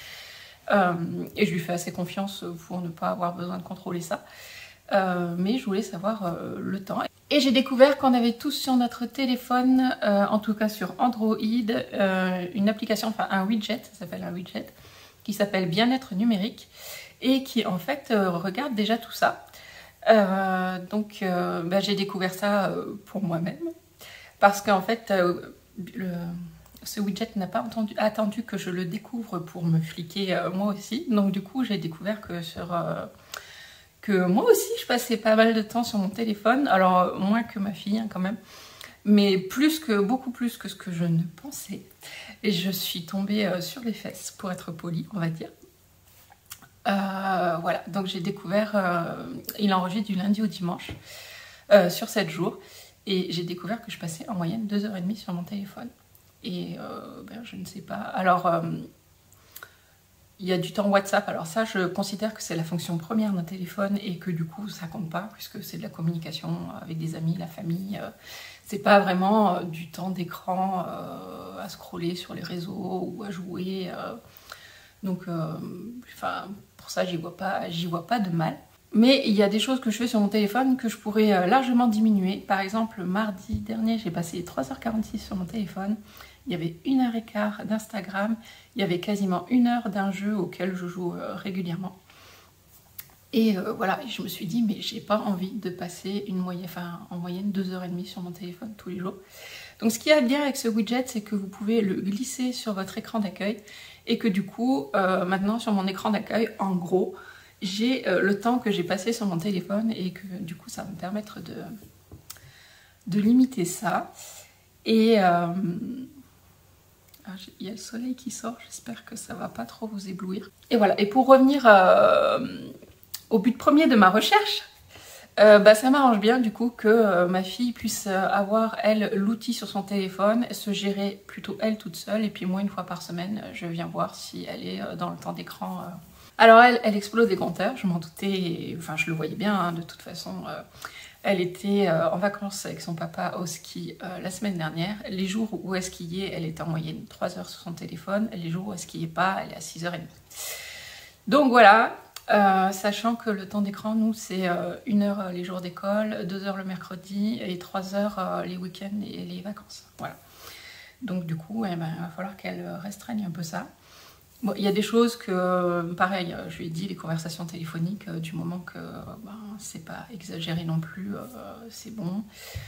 Et je lui fais assez confiance pour ne pas avoir besoin de contrôler ça. Mais je voulais savoir le temps. Et j'ai découvert qu'on avait tous sur notre téléphone, en tout cas sur Android, une application, enfin un widget, ça s'appelle un widget, qui s'appelle Bien-être numérique et qui en fait regarde déjà tout ça. Donc j'ai découvert ça pour moi-même parce qu'en fait ce widget n'a pas attendu que je le découvre pour me fliquer moi aussi. Donc du coup, j'ai découvert que que moi aussi, je passais pas mal de temps sur mon téléphone. Alors, moins que ma fille, quand même. Mais beaucoup plus que ce que je ne pensais. Et je suis tombée sur les fesses, pour être polie, on va dire. Voilà, donc j'ai découvert... il enregistre du lundi au dimanche, sur 7 jours. Et j'ai découvert que je passais en moyenne 2h30 sur mon téléphone. Et je ne sais pas. Alors, il y a du temps WhatsApp. Alors ça, je considère que c'est la fonction première d'un téléphone et que du coup, ça compte pas puisque c'est de la communication avec des amis, la famille. C'est pas vraiment du temps d'écran à scroller sur les réseaux ou à jouer. Donc, pour ça, j'y vois pas de mal. Mais il y a des choses que je fais sur mon téléphone que je pourrais largement diminuer. Par exemple, mardi dernier, j'ai passé 3h46 sur mon téléphone. Il y avait 1h15 d'Instagram. Il y avait quasiment 1 heure d'un jeu auquel je joue régulièrement. Et voilà, je me suis dit, mais j'ai pas envie de passer en moyenne 2h30 sur mon téléphone tous les jours. Donc ce qui est bien avec ce widget, c'est que vous pouvez le glisser sur votre écran d'accueil et que du coup, maintenant sur mon écran d'accueil, en gros, j'ai le temps que j'ai passé sur mon téléphone et que du coup, ça va me permettre de limiter ça. Et il y a le soleil qui sort, j'espère que ça va pas trop vous éblouir. Et voilà, et pour revenir au but premier de ma recherche, ça m'arrange bien du coup que ma fille puisse avoir elle l'outil sur son téléphone, se gérer plutôt elle toute seule, et puis moi une fois par semaine je viens voir si elle est dans le temps d'écran. Alors elle explose des compteurs, je m'en doutais, enfin je le voyais bien hein, de toute façon. Elle était en vacances avec son papa au ski la semaine dernière. Les jours où elle skiait, elle était en moyenne 3 heures sur son téléphone. Les jours où elle skiait pas, elle est à 6h30. Donc voilà. Sachant que le temps d'écran, nous, c'est 1 heure les jours d'école, 2 heures le mercredi et 3 heures les week-ends et les vacances. Voilà. Donc du coup, il va falloir qu'elle restreigne un peu ça. Bon, il y a des choses que, pareil, je lui ai dit, les conversations téléphoniques, du moment que c'est pas exagéré non plus, c'est bon.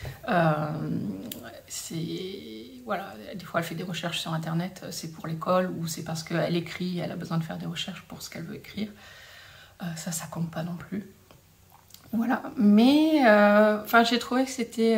Voilà, des fois elle fait des recherches sur internet, c'est pour l'école ou c'est parce qu'elle écrit, elle a besoin de faire des recherches pour ce qu'elle veut écrire. Ça compte pas non plus. Voilà, mais j'ai trouvé que c'était...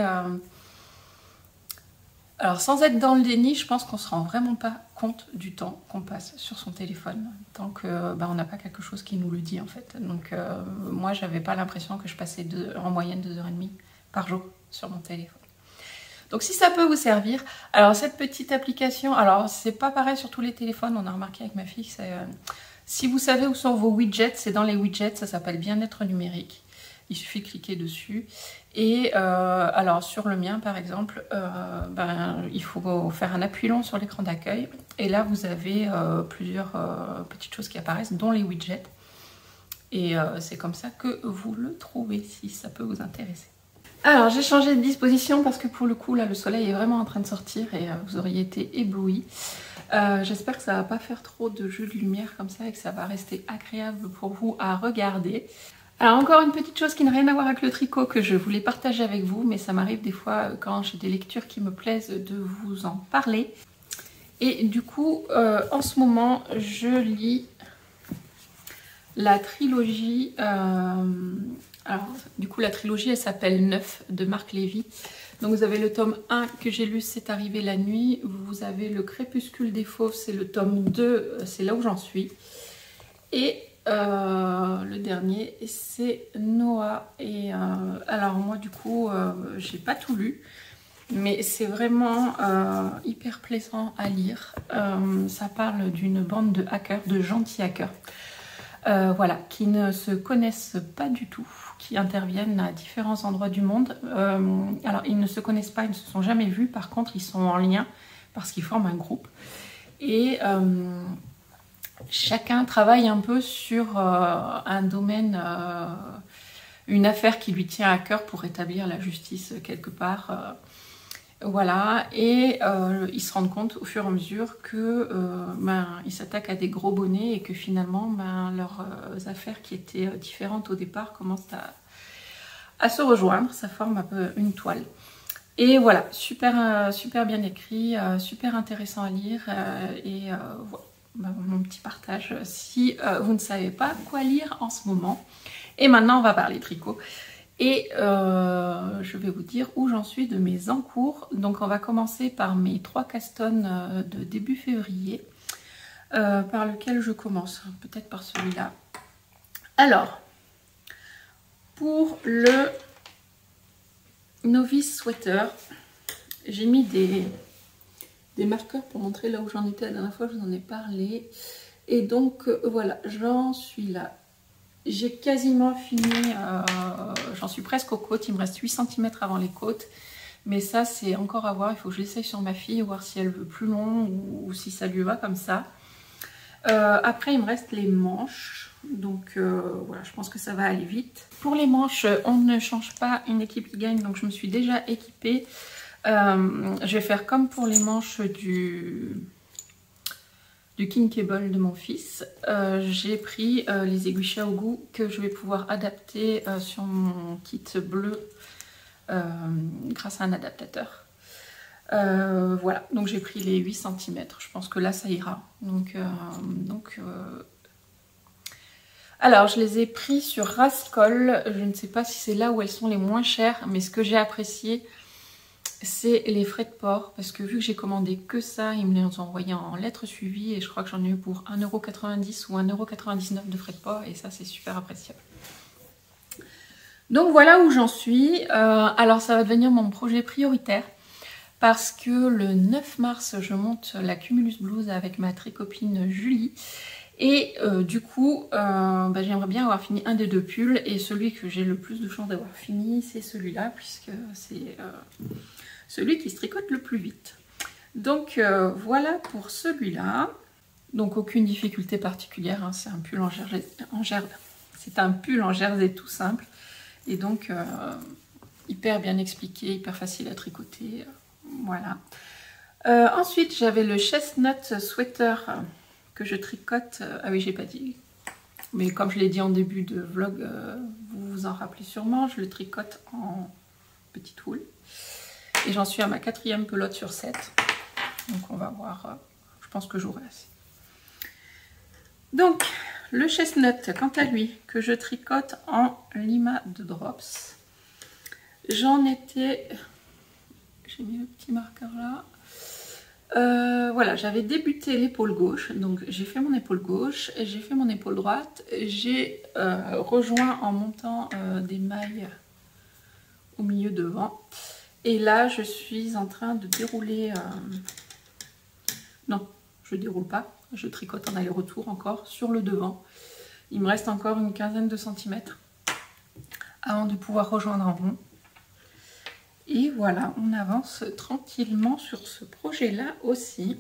Alors sans être dans le déni, je pense qu'on se rend vraiment pas compte du temps qu'on passe sur son téléphone tant que on n'a pas quelque chose qui nous le dit en fait. Donc moi j'avais pas l'impression que je passais en moyenne 2h30 par jour sur mon téléphone. Donc si ça peut vous servir, alors cette petite application, alors c'est pas pareil sur tous les téléphones, on a remarqué avec ma fille, si vous savez où sont vos widgets, c'est dans les widgets, ça s'appelle bien-être numérique. Il suffit de cliquer dessus. Et alors sur le mien par exemple, il faut faire un appui long sur l'écran d'accueil. Et là vous avez plusieurs petites choses qui apparaissent, dont les widgets. Et c'est comme ça que vous le trouvez, si ça peut vous intéresser. Alors j'ai changé de disposition parce que pour le coup là le soleil est vraiment en train de sortir et vous auriez été éblouis. J'espère que ça va pas faire trop de jeux de lumière comme ça et que ça va rester agréable pour vous à regarder. Alors encore une petite chose qui n'a rien à voir avec le tricot que je voulais partager avec vous, mais ça m'arrive des fois quand j'ai des lectures qui me plaisent de vous en parler. Et du coup en ce moment je lis la trilogie, alors du coup la trilogie elle s'appelle Neuf de Marc Lévy. Donc vous avez le tome 1 que j'ai lu, c'est arrivé la nuit. Vous avez le Crépuscule des Fauves, c'est le tome 2, c'est là où j'en suis. Et le dernier, c'est Noah. Et alors moi du coup, j'ai pas tout lu. Mais c'est vraiment hyper plaisant à lire. Ça parle d'une bande de hackers, de gentils hackers. Voilà, qui ne se connaissent pas du tout, qui interviennent à différents endroits du monde. Alors, ils ne se connaissent pas, ils ne se sont jamais vus. Par contre, ils sont en lien parce qu'ils forment un groupe. Et chacun travaille un peu sur un domaine, une affaire qui lui tient à cœur pour établir la justice quelque part. Voilà, et ils se rendent compte au fur et à mesure que ils s'attaquent à des gros bonnets et que finalement leurs affaires qui étaient différentes au départ commencent à se rejoindre, ça forme un peu une toile. Et voilà, super, super bien écrit, super intéressant à lire et voilà, mon petit partage si vous ne savez pas quoi lire en ce moment. Et maintenant on va parler tricot. Et je vais vous dire où j'en suis de mes encours. Donc on va commencer par mes 3 castones de début février. Par lequel je commence, peut-être par celui-là. Alors, pour le novice sweater, j'ai mis des marqueurs pour montrer là où j'en étais la dernière fois, je vous en ai parlé. Et donc voilà, j'en suis là. J'ai quasiment fini, j'en suis presque aux côtes, il me reste 8 cm avant les côtes. Mais ça c'est encore à voir, il faut que je l'essaye sur ma fille, voir si elle veut plus long ou si ça lui va comme ça. Après il me reste les manches. Donc voilà, je pense que ça va aller vite. Pour les manches, on ne change pas une équipe qui gagne, donc je me suis déjà équipée. Je vais faire comme pour les manches du King Cable de mon fils. J'ai pris les aiguilles Xiaogu que je vais pouvoir adapter sur mon kit bleu grâce à un adaptateur. Voilà, donc j'ai pris les 8 cm. Je pense que là ça ira. Alors, je les ai pris sur Rascol. Je ne sais pas si c'est là où elles sont les moins chères, mais ce que j'ai apprécié, c'est les frais de port. Parce que vu que j'ai commandé que ça, ils me les ont envoyés en lettres suivies et je crois que j'en ai eu pour 1,90 € ou 1,99 € de frais de port et ça, c'est super appréciable. Donc voilà où j'en suis. Alors, ça va devenir mon projet prioritaire parce que le 9 mars, je monte la Cumulus Blues avec ma très copine Julie. Et du coup, j'aimerais bien avoir fini un des deux pulls. Et celui que j'ai le plus de chance d'avoir fini, c'est celui-là, puisque c'est celui qui se tricote le plus vite. Donc voilà pour celui-là. Donc aucune difficulté particulière, hein, c'est un pull en jersey tout simple. Et donc hyper bien expliqué, hyper facile à tricoter. Voilà. Ensuite, j'avais le Chestnut Sweater que je tricote, ah oui j'ai pas dit, mais comme je l'ai dit en début de vlog, vous vous en rappelez sûrement, je le tricote en petite houle et j'en suis à ma 4e pelote sur 7, donc on va voir, je pense que j'aurai assez. Donc le Chestnut quant à lui que je tricote en Lima de Drops, j'en étais, j'ai mis le petit marqueur là. Voilà, j'avais débuté l'épaule gauche, donc j'ai fait mon épaule gauche, j'ai fait mon épaule droite, j'ai rejoint en montant des mailles au milieu devant, et là je suis en train de dérouler, non, je déroule pas, je tricote en aller-retour encore sur le devant, il me reste encore une quinzaine de centimètres avant de pouvoir rejoindre en rond. Et voilà, on avance tranquillement sur ce projet-là aussi.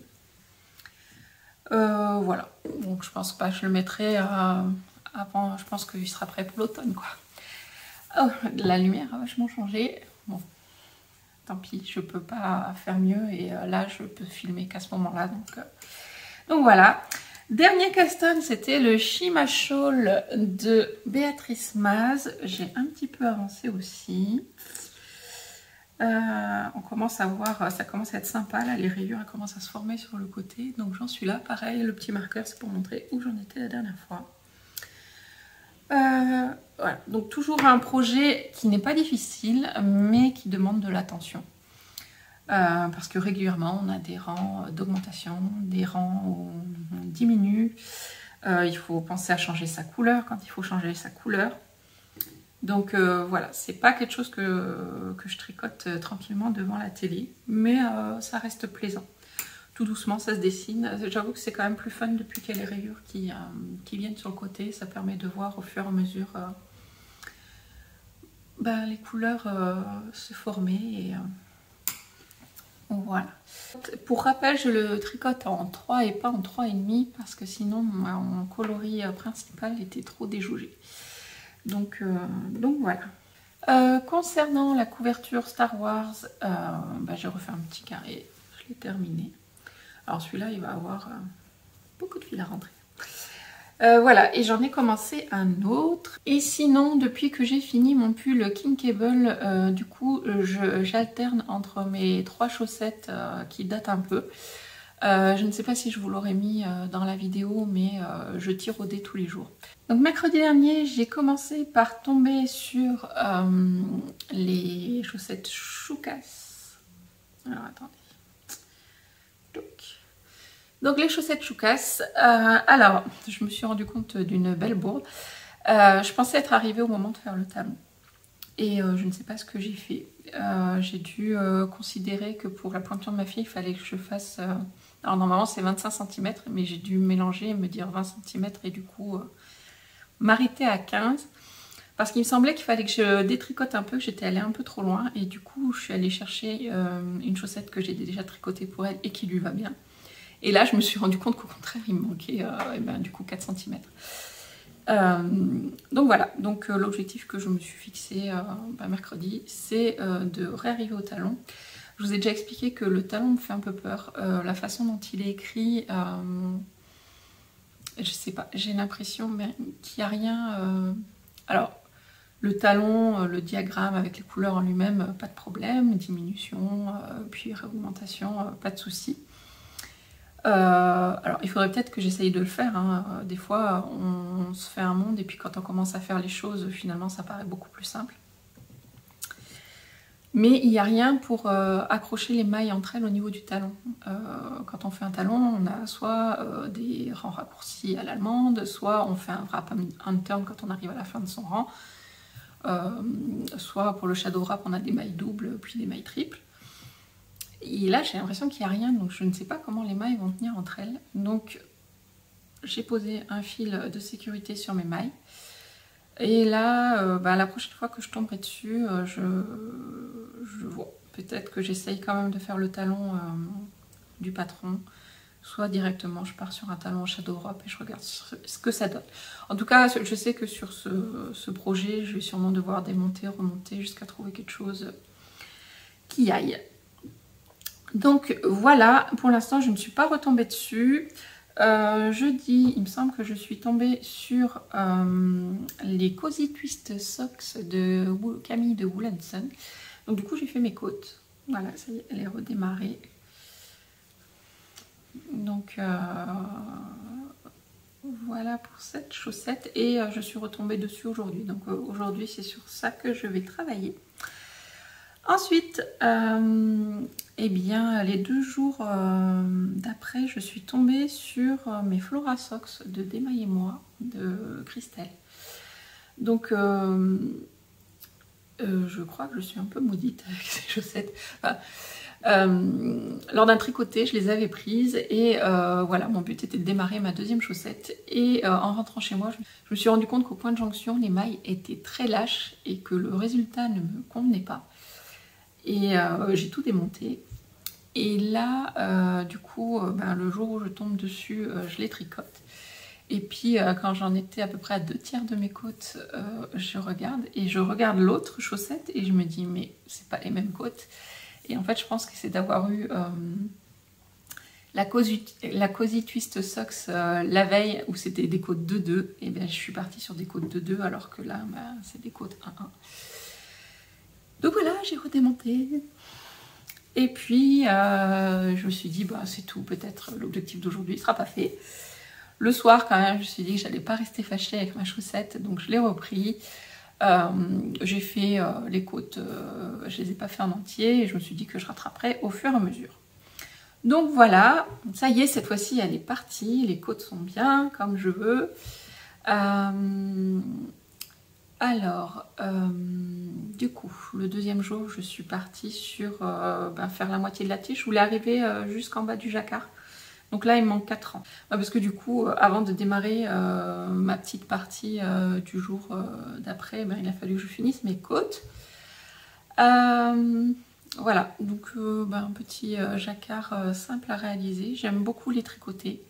Voilà, donc je pense pas, je le mettrai avant, je pense qu'il sera prêt pour l'automne, quoi. Oh, la lumière a vachement changé. Bon, tant pis, je peux pas faire mieux et là, je peux filmer qu'à ce moment-là. Donc voilà. Dernier custom, c'était le Shima Shawl de Béatrice Maz. J'ai un petit peu avancé aussi. On commence à voir, ça commence à être sympa, là les rayures elles commencent à se former sur le côté, donc j'en suis là, pareil, le petit marqueur c'est pour montrer où j'en étais la dernière fois. Voilà, donc toujours un projet qui n'est pas difficile, mais qui demande de l'attention. Parce que régulièrement on a des rangs d'augmentation, des rangs où on diminue, il faut penser à changer sa couleur quand il faut changer sa couleur. Donc voilà, c'est pas quelque chose que je tricote tranquillement devant la télé, mais ça reste plaisant. Tout doucement, ça se dessine. J'avoue que c'est quand même plus fun depuis qu'il y a les rayures qui viennent sur le côté. Ça permet de voir au fur et à mesure les couleurs se former. Et, voilà. Pour rappel, je le tricote en 3 et pas en 3,5 parce que sinon mon coloris principal était trop déjaugé. Donc voilà. Concernant la couverture Star Wars, j'ai refait un petit carré, je l'ai terminé. Alors celui-là, il va avoir beaucoup de fil à rentrer. Voilà, et j'en ai commencé un autre. Et sinon, depuis que j'ai fini mon pull King Cable, du coup, j'alterne entre mes 3 chaussettes qui datent un peu. Je ne sais pas si je vous l'aurais mis dans la vidéo, mais je tire au dé tous les jours. Donc mercredi dernier, j'ai commencé par tomber sur les chaussettes Choucas. Alors attendez. Donc les chaussettes Choucas. Alors, je me suis rendu compte d'une belle bourde. Je pensais être arrivée au moment de faire le talon. Et je ne sais pas ce que j'ai fait. J'ai dû considérer que pour la pointure de ma fille, il fallait que je fasse... alors normalement c'est 25 cm, mais j'ai dû mélanger et me dire 20 cm et du coup m'arrêter à 15. Parce qu'il me semblait qu'il fallait que je détricote un peu, que j'étais allée un peu trop loin. Et du coup je suis allée chercher une chaussette que j'ai déjà tricotée pour elle et qui lui va bien. Et là je me suis rendu compte qu'au contraire il me manquait du coup 4 cm. Donc voilà, donc l'objectif que je me suis fixé mercredi, c'est de réarriver au talon. Je vous ai déjà expliqué que le talon me fait un peu peur. La façon dont il est écrit, je sais pas, j'ai l'impression qu'il n'y a rien... Alors, le talon, le diagramme avec les couleurs en lui-même, pas de problème, diminution, puis réaugmentation, pas de souci. Alors, il faudrait peut-être que j'essaye de le faire. Hein. Des fois, on se fait un monde et puis quand on commence à faire les choses, finalement, ça paraît beaucoup plus simple. Mais il n'y a rien pour accrocher les mailles entre elles au niveau du talon. Quand on fait un talon, on a soit des rangs raccourcis à l'allemande, soit on fait un wrap and turn quand on arrive à la fin de son rang. Soit pour le shadow wrap, on a des mailles doubles, puis des mailles triples. Et là, j'ai l'impression qu'il n'y a rien, donc je ne sais pas comment les mailles vont tenir entre elles. Donc, j'ai posé un fil de sécurité sur mes mailles. Et là, la prochaine fois que je tomberai dessus, je vois. Peut-être que j'essaye quand même de faire le talon du patron. Soit directement, je pars sur un talon shadow wrap et je regarde ce que ça donne. En tout cas, je sais que sur ce projet, je vais sûrement devoir démonter, remonter jusqu'à trouver quelque chose qui aille. Donc voilà, pour l'instant je ne suis pas retombée dessus. Jeudi, il me semble que je suis tombée sur les Cozy Twist Socks de Camille de Wool&Son. Donc du coup j'ai fait mes côtes. Voilà, ça y est, elle est redémarrée. Donc voilà pour cette chaussette. Et je suis retombée dessus aujourd'hui. Donc aujourd'hui c'est sur ça que je vais travailler. Ensuite, eh bien, les 2 jours d'après, je suis tombée sur mes Flora Socks de Démaillez-moi de Christelle. Donc, je crois que je suis un peu maudite avec ces chaussettes. Enfin, lors d'un tricoté, je les avais prises et voilà, mon but était de démarrer ma 2e chaussette. Et en rentrant chez moi, je me suis rendu compte qu'au point de jonction, les mailles étaient très lâches et que le résultat ne me convenait pas. Et j'ai tout démonté. Et là, du coup, le jour où je tombe dessus, je les tricote. Et puis, quand j'en étais à peu près à 2/3 de mes côtes, je regarde l'autre chaussette et je me dis, mais c'est pas les mêmes côtes. Et en fait, je pense que c'est d'avoir eu la Cozy Twist Socks la veille où c'était des côtes 2-2. Et bien, je suis partie sur des côtes 2-2 alors que là, c'est des côtes 1-1. Donc voilà, j'ai redémonté. Et puis, je me suis dit, c'est tout, peut-être l'objectif d'aujourd'hui ne sera pas fait. Le soir, quand même, je me suis dit que j'allais pas rester fâchée avec ma chaussette, donc je l'ai repris. J'ai fait les côtes, je les ai pas fait en entier, et je me suis dit que je rattraperais au fur et à mesure. Donc voilà, ça y est, cette fois-ci, elle est partie. Les côtes sont bien, comme je veux. Alors, du coup, le 2e jour, je suis partie sur faire la moitié de la tige. Je voulais arriver jusqu'en bas du jacquard. Donc là, il me manque 4 rangs. Parce que du coup, avant de démarrer ma petite partie du jour d'après, il a fallu que je finisse mes côtes. Voilà, donc un petit jacquard simple à réaliser. J'aime beaucoup les tricoter.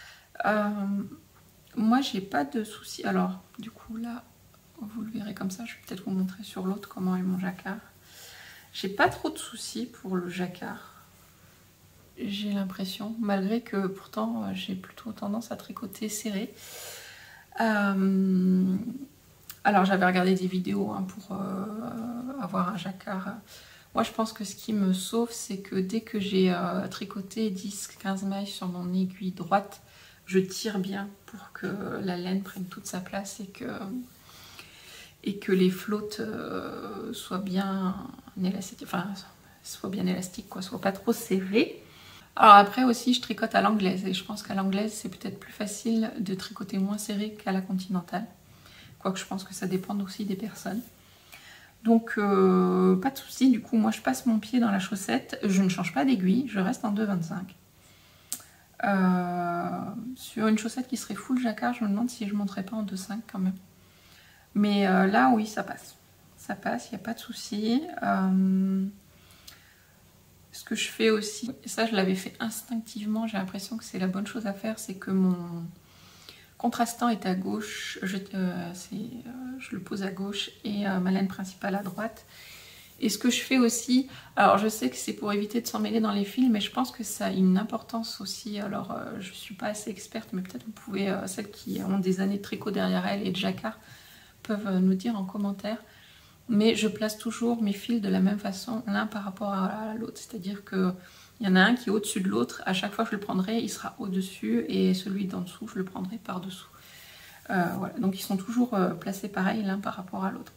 Moi, j'ai pas de soucis. Alors, du coup, là... Vous le verrez comme ça, je vais peut-être vous montrer sur l'autre comment est mon jacquard. J'ai pas trop de soucis pour le jacquard. J'ai l'impression, malgré que pourtant j'ai plutôt tendance à tricoter serré. Alors j'avais regardé des vidéos pour avoir un jacquard. Moi je pense que ce qui me sauve, c'est que dès que j'ai tricoté 10-15 mailles sur mon aiguille droite, je tire bien pour que la laine prenne toute sa place et que les flottes soient bien élastiques, quoi, soient pas trop serrées. Alors après aussi, je tricote à l'anglaise, et je pense qu'à l'anglaise, c'est peut-être plus facile de tricoter moins serré qu'à la continentale. Quoique je pense que ça dépend aussi des personnes. Donc, pas de souci, du coup, moi je passe mon pied dans la chaussette, je ne change pas d'aiguille, je reste en 2,25. Sur une chaussette qui serait full jacquard, je me demande si je ne monterais pas en 2,5 quand même. Mais là, oui, ça passe. Ça passe, il n'y a pas de souci. Ce que je fais aussi, et ça je l'avais fait instinctivement, j'ai l'impression que c'est la bonne chose à faire, c'est que contrastant est à gauche, je le pose à gauche et ma laine principale à droite. Et ce que je fais aussi, alors je sais que c'est pour éviter de s'en mêler dans les fils, mais je pense que ça a une importance aussi. Alors je ne suis pas assez experte, mais peut-être vous pouvez, celles qui ont des années de tricot derrière elles et de jacquard, peuvent nous dire en commentaire. Mais je place toujours mes fils de la même façon, l'un par rapport à l'autre. C'est-à-dire qu'il y en a un qui est au-dessus de l'autre. À chaque fois que je le prendrai, il sera au-dessus. Et celui d'en dessous, je le prendrai par-dessous. Voilà. Donc ils sont toujours placés pareil, l'un par rapport à l'autre.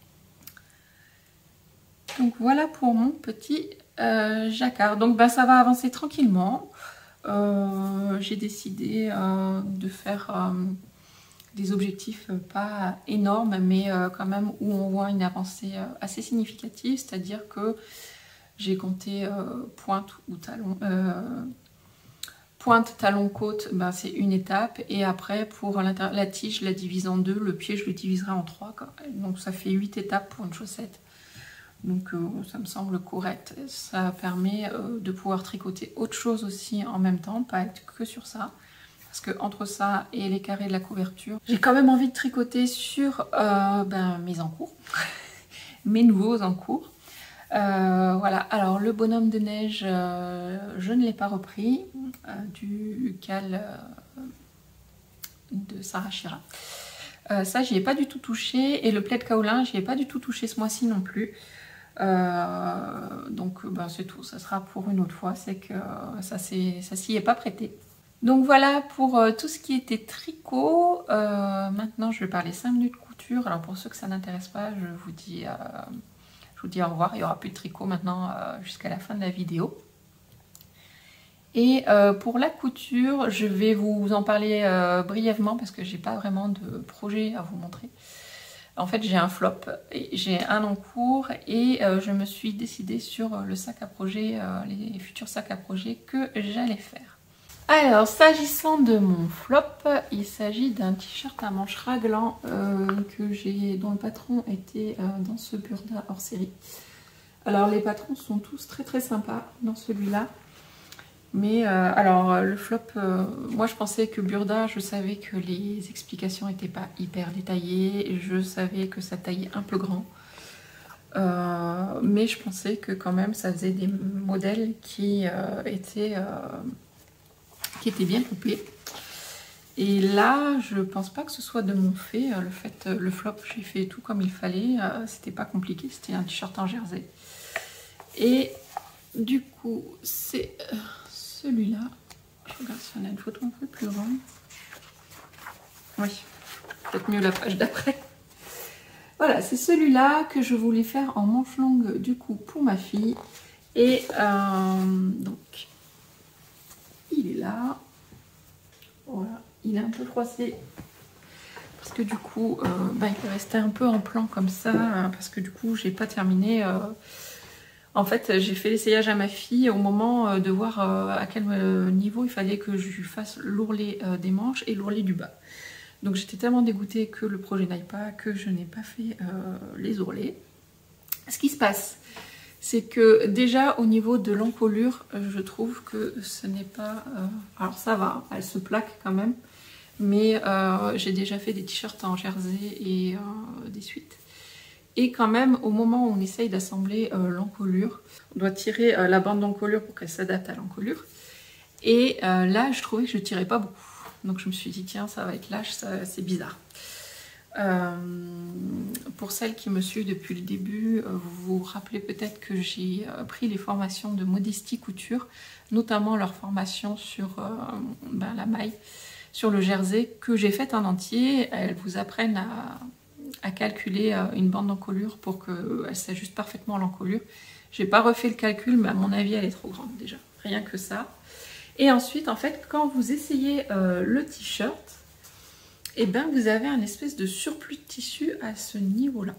Donc voilà pour mon petit jacquard. Donc ça va avancer tranquillement. J'ai décidé de faire des objectifs pas énormes, mais quand même où on voit une avancée assez significative. C'est-à-dire que j'ai compté pointe ou talon. Pointe, talon, côte, ben, c'est une étape. Et après, pour la tige, je la divise en deux. Le pied, je le diviserai en trois. Donc ça fait 8 étapes pour une chaussette. Donc ça me semble correct. Ça permet de pouvoir tricoter autre chose aussi en même temps, pas être que sur ça. Parce que entre ça et les carrés de la couverture, j'ai quand même envie de tricoter sur mes encours, mes nouveaux encours. Voilà, alors le bonhomme de neige, je ne l'ai pas repris, du cal de Sarah Shira. Ça, j'y ai pas du tout touché. Et le plaid kaolin, j'y ai pas du tout touché ce mois-ci non plus. Donc c'est tout, ça sera pour une autre fois, c'est que ça s'y est pas prêté. Donc voilà pour tout ce qui était tricot. Maintenant je vais parler 5 minutes couture. Alors pour ceux que ça n'intéresse pas, je vous dis au revoir. Il n'y aura plus de tricot maintenant jusqu'à la fin de la vidéo. Et pour la couture, je vais vous en parler brièvement parce que j'ai pas vraiment de projet à vous montrer. En fait, j'ai un flop, j'ai un en cours et je me suis décidée sur le sac à projet, les futurs sacs à projet que j'allais faire. Alors, s'agissant de mon flop, il s'agit d'un t-shirt à manches raglan dont le patron était dans ce Burda hors série. Alors, les patrons sont tous très très sympas dans celui-là. Mais alors le flop, moi je pensais que Burda, je savais que les explications n'étaient pas hyper détaillées, je savais que ça taillait un peu grand, mais je pensais que quand même ça faisait des modèles qui étaient bien coupés. Et là, je pense pas que ce soit de mon fait, le flop, j'ai fait tout comme il fallait, c'était pas compliqué, c'était un t-shirt en jersey. Et du coup, c'est celui-là. Je regarde si on a une photo un peu plus grande. Oui, peut-être mieux la page d'après. Voilà, c'est celui-là que je voulais faire en manche longue du coup pour ma fille. Et donc, il est là. Voilà, il est un peu froissé. Parce que du coup, il est resté un peu en plan comme ça. Parce que du coup, j'ai pas terminé... En fait, j'ai fait l'essayage à ma fille au moment de voir à quel niveau il fallait que je lui fasse l'ourlet des manches et l'ourlet du bas. Donc j'étais tellement dégoûtée que le projet n'aille pas, que je n'ai pas fait les ourlets. Ce qui se passe, c'est que déjà au niveau de l'encolure, je trouve que ce n'est pas... alors ça va, elle se plaque quand même, mais j'ai déjà fait des t-shirts en jersey et des suites. Et quand même, au moment où on essaye d'assembler l'encolure, on doit tirer la bande d'encolure pour qu'elle s'adapte à l'encolure. Et là, je trouvais que je ne tirais pas beaucoup. Donc je me suis dit, tiens, ça va être lâche, c'est bizarre. Pour celles qui me suivent depuis le début, vous vous rappelez peut-être que j'ai pris les formations de Modesty Couture, notamment leur formation sur la maille, sur le jersey, que j'ai faite en entier. Elles vous apprennent à calculer une bande d'encolure pour qu'elle s'ajuste parfaitement à l'encolure. J'ai pas refait le calcul, mais à mon avis, elle est trop grande déjà. Rien que ça. Et ensuite, en fait, quand vous essayez le t-shirt, et ben vous avez un espèce de surplus de tissu à ce niveau-là.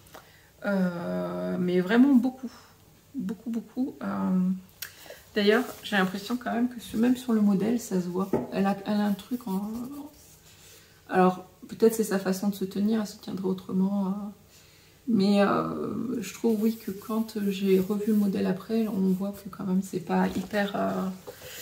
Mais vraiment beaucoup. Beaucoup, beaucoup. D'ailleurs, j'ai l'impression quand même que même sur le modèle, ça se voit. Elle a un truc en... Alors, peut-être c'est sa façon de se tenir, elle se tiendrait autrement. Mais je trouve, oui, que quand j'ai revu le modèle après, on voit que quand même c'est pas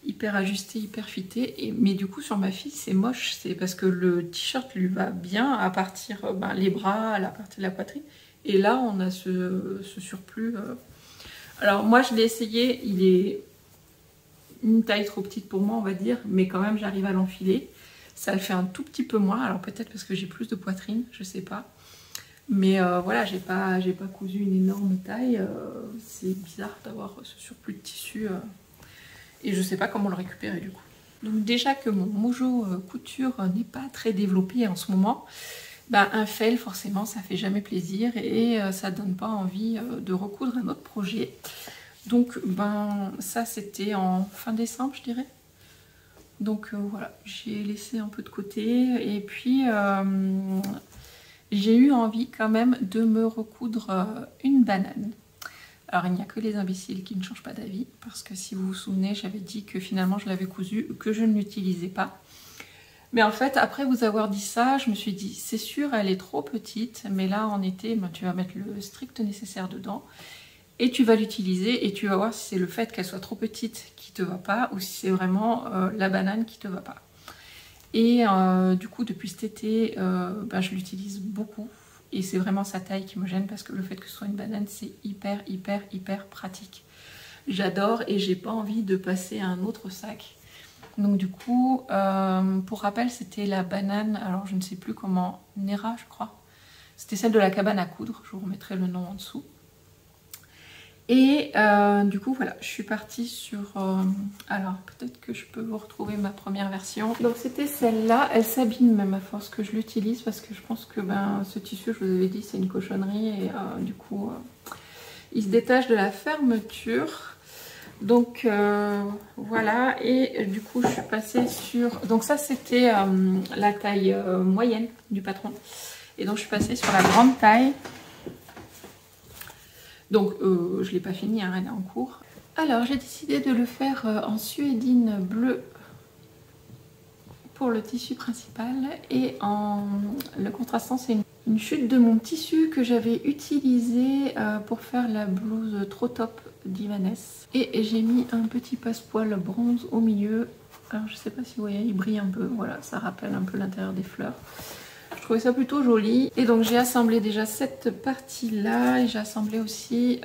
hyper ajusté, hyper fité. Mais du coup sur ma fille c'est moche, c'est parce que le t-shirt lui va bien à partir les bras, à la partie de la poitrine. Et là on a ce surplus. Alors moi je l'ai essayé, il est une taille trop petite pour moi on va dire, mais quand même j'arrive à l'enfiler. Ça le fait un tout petit peu moins, alors peut-être parce que j'ai plus de poitrine, je sais pas. Mais voilà, j'ai pas cousu une énorme taille. C'est bizarre d'avoir ce surplus de tissu. Et je sais pas comment le récupérer du coup. Donc déjà que mon mojo couture n'est pas très développé en ce moment, un fail forcément ça fait jamais plaisir et ça donne pas envie de recoudre un autre projet. Donc ça c'était en fin décembre je dirais. Donc voilà, j'ai laissé un peu de côté et puis j'ai eu envie quand même de me recoudre une banane. Alors il n'y a que les imbéciles qui ne changent pas d'avis, parce que si vous vous souvenez, j'avais dit que finalement je l'avais cousue, que je ne l'utilisais pas. Mais en fait, après vous avoir dit ça, je me suis dit, c'est sûr, elle est trop petite, mais là en été, tu vas mettre le strict nécessaire dedans, et tu vas l'utiliser, et tu vas voir si c'est le fait qu'elle soit trop petite qui te va pas, ou si c'est vraiment la banane qui te va pas. Et du coup, depuis cet été, je l'utilise beaucoup. Et c'est vraiment sa taille qui me gêne parce que le fait que ce soit une banane, c'est hyper pratique. J'adore et j'ai pas envie de passer à un autre sac. Donc du coup, pour rappel, c'était la banane, alors je ne sais plus comment, Nera je crois. C'était celle de la cabane à coudre, je vous remettrai le nom en dessous. Et du coup voilà, je suis partie sur... alors peut-être que je peux vous retrouver ma première version. Donc c'était celle-là, elle s'abîme même à force que je l'utilise parce que je pense que ce tissu, je vous avais dit, c'est une cochonnerie et du coup il se détache de la fermeture. Donc voilà, et du coup je suis passée sur... Donc ça c'était la taille moyenne du patron. Et donc je suis passée sur la grande taille. Donc je ne l'ai pas fini, hein, elle est en cours. Alors j'ai décidé de le faire en suédine bleue pour le tissu principal. Et le contrastant c'est une chute de mon tissu que j'avais utilisé pour faire la blouse trop top d'Ivanes. Et j'ai mis un petit passepoil bronze au milieu. Alors je sais pas si vous voyez, il brille un peu, voilà, ça rappelle un peu l'intérieur des fleurs. Je trouvais ça plutôt joli. Et donc j'ai assemblé déjà cette partie là et j'ai assemblé aussi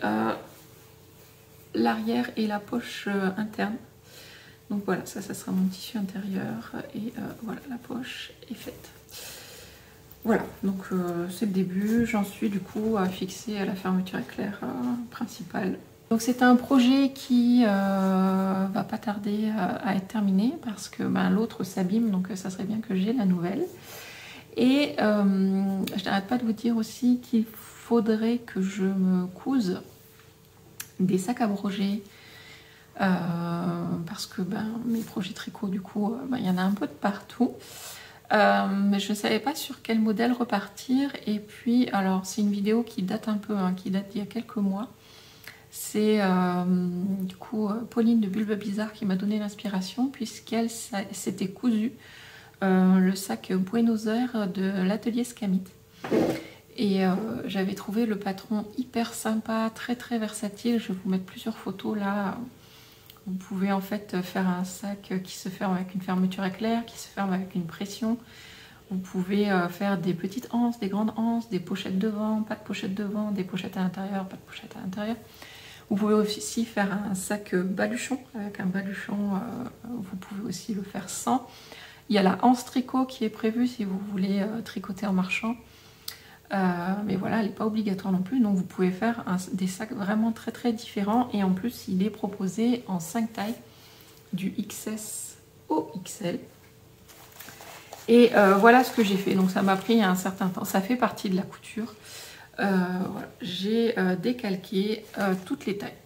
l'arrière et la poche interne. Donc voilà, ça sera mon tissu intérieur et voilà, la poche est faite. Voilà, donc c'est le début. J'en suis du coup à fixer à la fermeture éclair principale. Donc c'est un projet qui va pas tarder à être terminé parce que l'autre s'abîme, donc ça serait bien que j'ai la nouvelle. Et je n'arrête pas de vous dire aussi qu'il faudrait que je me couse des sacs à broger parce que mes projets tricot du coup il y en a un peu de partout, mais je ne savais pas sur quel modèle repartir. Et puis alors c'est une vidéo qui date un peu, qui date d'il y a quelques mois. C'est du coup Pauline de Bulbe Bizarre qui m'a donné l'inspiration puisqu'elle s'était cousue le sac Buenos Aires de l'atelier Scamit. Et j'avais trouvé le patron hyper sympa, très versatile. Je vais vous mettre plusieurs photos là. Vous pouvez en fait faire un sac qui se ferme avec une fermeture éclair, qui se ferme avec une pression. Vous pouvez faire des petites anses, des grandes anses, des pochettes devant, pas de pochettes devant, des pochettes à l'intérieur, pas de pochettes à l'intérieur. Vous pouvez aussi faire un sac baluchon. Avec un baluchon, vous pouvez aussi le faire sans. Il y a la anse tricot qui est prévue si vous voulez tricoter en marchant. Mais voilà, elle n'est pas obligatoire non plus. Donc vous pouvez faire des sacs vraiment très différents. Et en plus, il est proposé en 5 tailles, du XS au XL. Et voilà ce que j'ai fait. Donc ça m'a pris un certain temps. Ça fait partie de la couture. Voilà. J'ai décalqué toutes les tailles.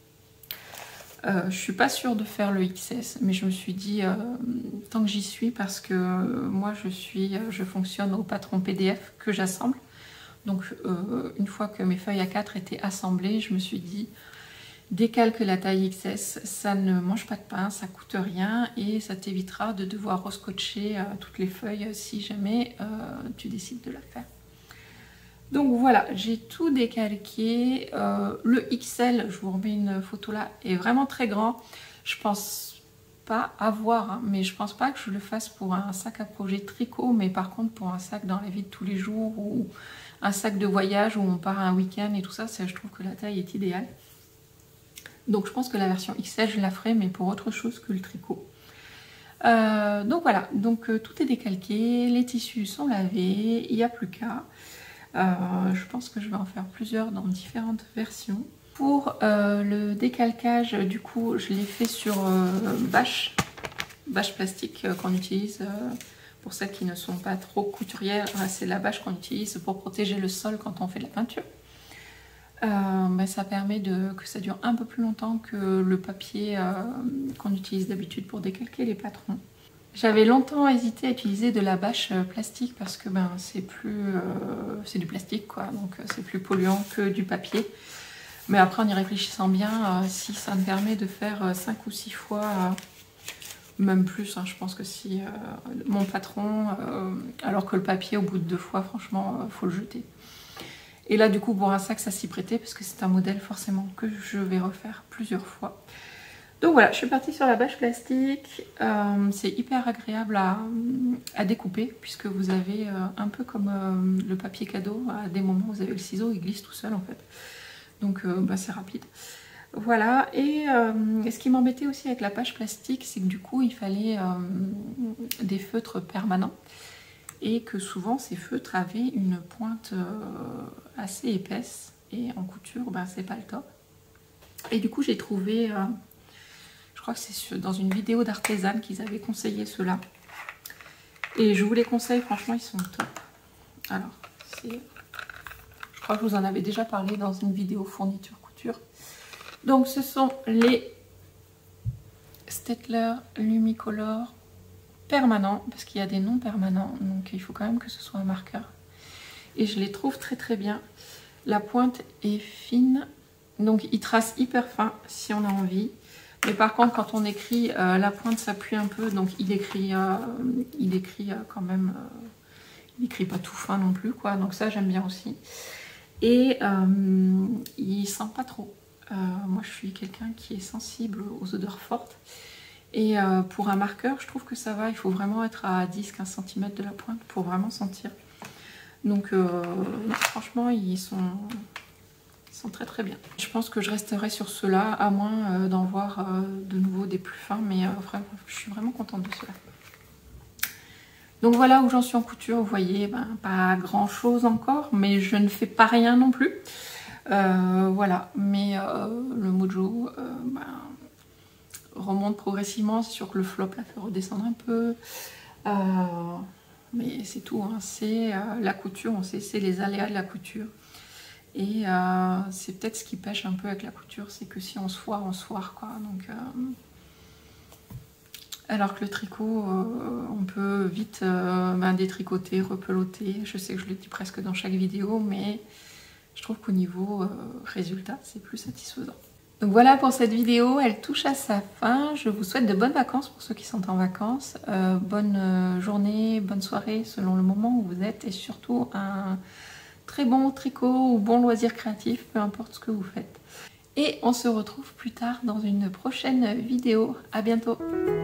Je suis pas sûre de faire le XS, mais je me suis dit tant que j'y suis, parce que moi je fonctionne au patron PDF que j'assemble. Donc une fois que mes feuilles A4 étaient assemblées, je me suis dit décalque la taille XS, ça ne mange pas de pain, ça coûte rien et ça t'évitera de devoir rescotcher toutes les feuilles si jamais tu décides de la faire. Donc voilà, j'ai tout décalqué. Le XL, je vous remets une photo là, est vraiment très grand. Je pense pas à voir, hein, mais je pense pas que je le fasse pour un sac à projet tricot, mais par contre pour un sac dans la vie de tous les jours ou un sac de voyage où on part un week-end et tout ça, je trouve que la taille est idéale. Donc je pense que la version XL je la ferai, mais pour autre chose que le tricot. Donc voilà, donc tout est décalqué, les tissus sont lavés, il n'y a plus qu'à. Je pense que je vais en faire plusieurs dans différentes versions. Pour le décalcage, du coup, je l'ai fait sur bâche plastique qu'on utilise pour celles qui ne sont pas trop couturières. C'est la bâche qu'on utilise pour protéger le sol quand on fait de la peinture. Ça permet que ça dure un peu plus longtemps que le papier qu'on utilise d'habitude pour décalquer les patrons. J'avais longtemps hésité à utiliser de la bâche plastique parce que c'est du plastique quoi, donc c'est plus polluant que du papier. Mais après en y réfléchissant bien, si ça me permet de faire 5 ou 6 fois, même plus, hein, je pense que si mon patron, alors que le papier au bout de 2 fois, franchement, faut le jeter. Et là du coup pour un sac ça s'y prêtait parce que c'est un modèle forcément que je vais refaire plusieurs fois. Donc voilà, je suis partie sur la bâche plastique. C'est hyper agréable à découper puisque vous avez un peu comme le papier cadeau. À des moments vous avez le ciseau, il glisse tout seul en fait. Donc c'est rapide. Voilà, et ce qui m'embêtait aussi avec la bâche plastique, c'est que du coup il fallait des feutres permanents. Et que souvent ces feutres avaient une pointe assez épaisse. Et en couture, c'est pas le top. Et du coup j'ai trouvé... je crois que c'est dans une vidéo d'artisane qu'ils avaient conseillé ceux-là. Et je vous les conseille, franchement, ils sont top. Alors, je crois que je vous en avais déjà parlé dans une vidéo fourniture couture. Donc, ce sont les Staedtler Lumicolor permanents, parce qu'il y a des non permanents, donc il faut quand même que ce soit un marqueur. Et je les trouve très très bien. La pointe est fine, donc ils tracent hyper fin si on a envie. Mais par contre, quand on écrit, la pointe s'appuie un peu, donc il écrit quand même, il écrit pas tout fin non plus, quoi. Donc ça, j'aime bien aussi. Et il sent pas trop. Moi, je suis quelqu'un qui est sensible aux odeurs fortes. Et pour un marqueur, je trouve que ça va. Il faut vraiment être à 10-15 cm de la pointe pour vraiment sentir. Donc, franchement, ils sont très très bien. Je pense que je resterai sur ceux-là, à moins d'en voir de nouveau des plus fins, mais vraiment, je suis vraiment contente de ceux-là. Donc voilà où j'en suis en couture, vous voyez, pas grand chose encore, mais je ne fais pas rien non plus. Voilà, mais le mojo remonte progressivement, c'est sûr que le flop la fait redescendre un peu. Mais c'est tout, hein. C'est la couture, on sait, c'est les aléas de la couture. Et c'est peut-être ce qui pêche un peu avec la couture, c'est que si on se foire, quoi. Donc, alors que le tricot, on peut vite détricoter, repeloter. Je sais que je le dis presque dans chaque vidéo, mais je trouve qu'au niveau résultat, c'est plus satisfaisant. Donc voilà pour cette vidéo, elle touche à sa fin. Je vous souhaite de bonnes vacances pour ceux qui sont en vacances. Bonne journée, bonne soirée selon le moment où vous êtes. Et surtout un très bon tricot ou bon loisir créatif, peu importe ce que vous faites. Et on se retrouve plus tard dans une prochaine vidéo. À bientôt!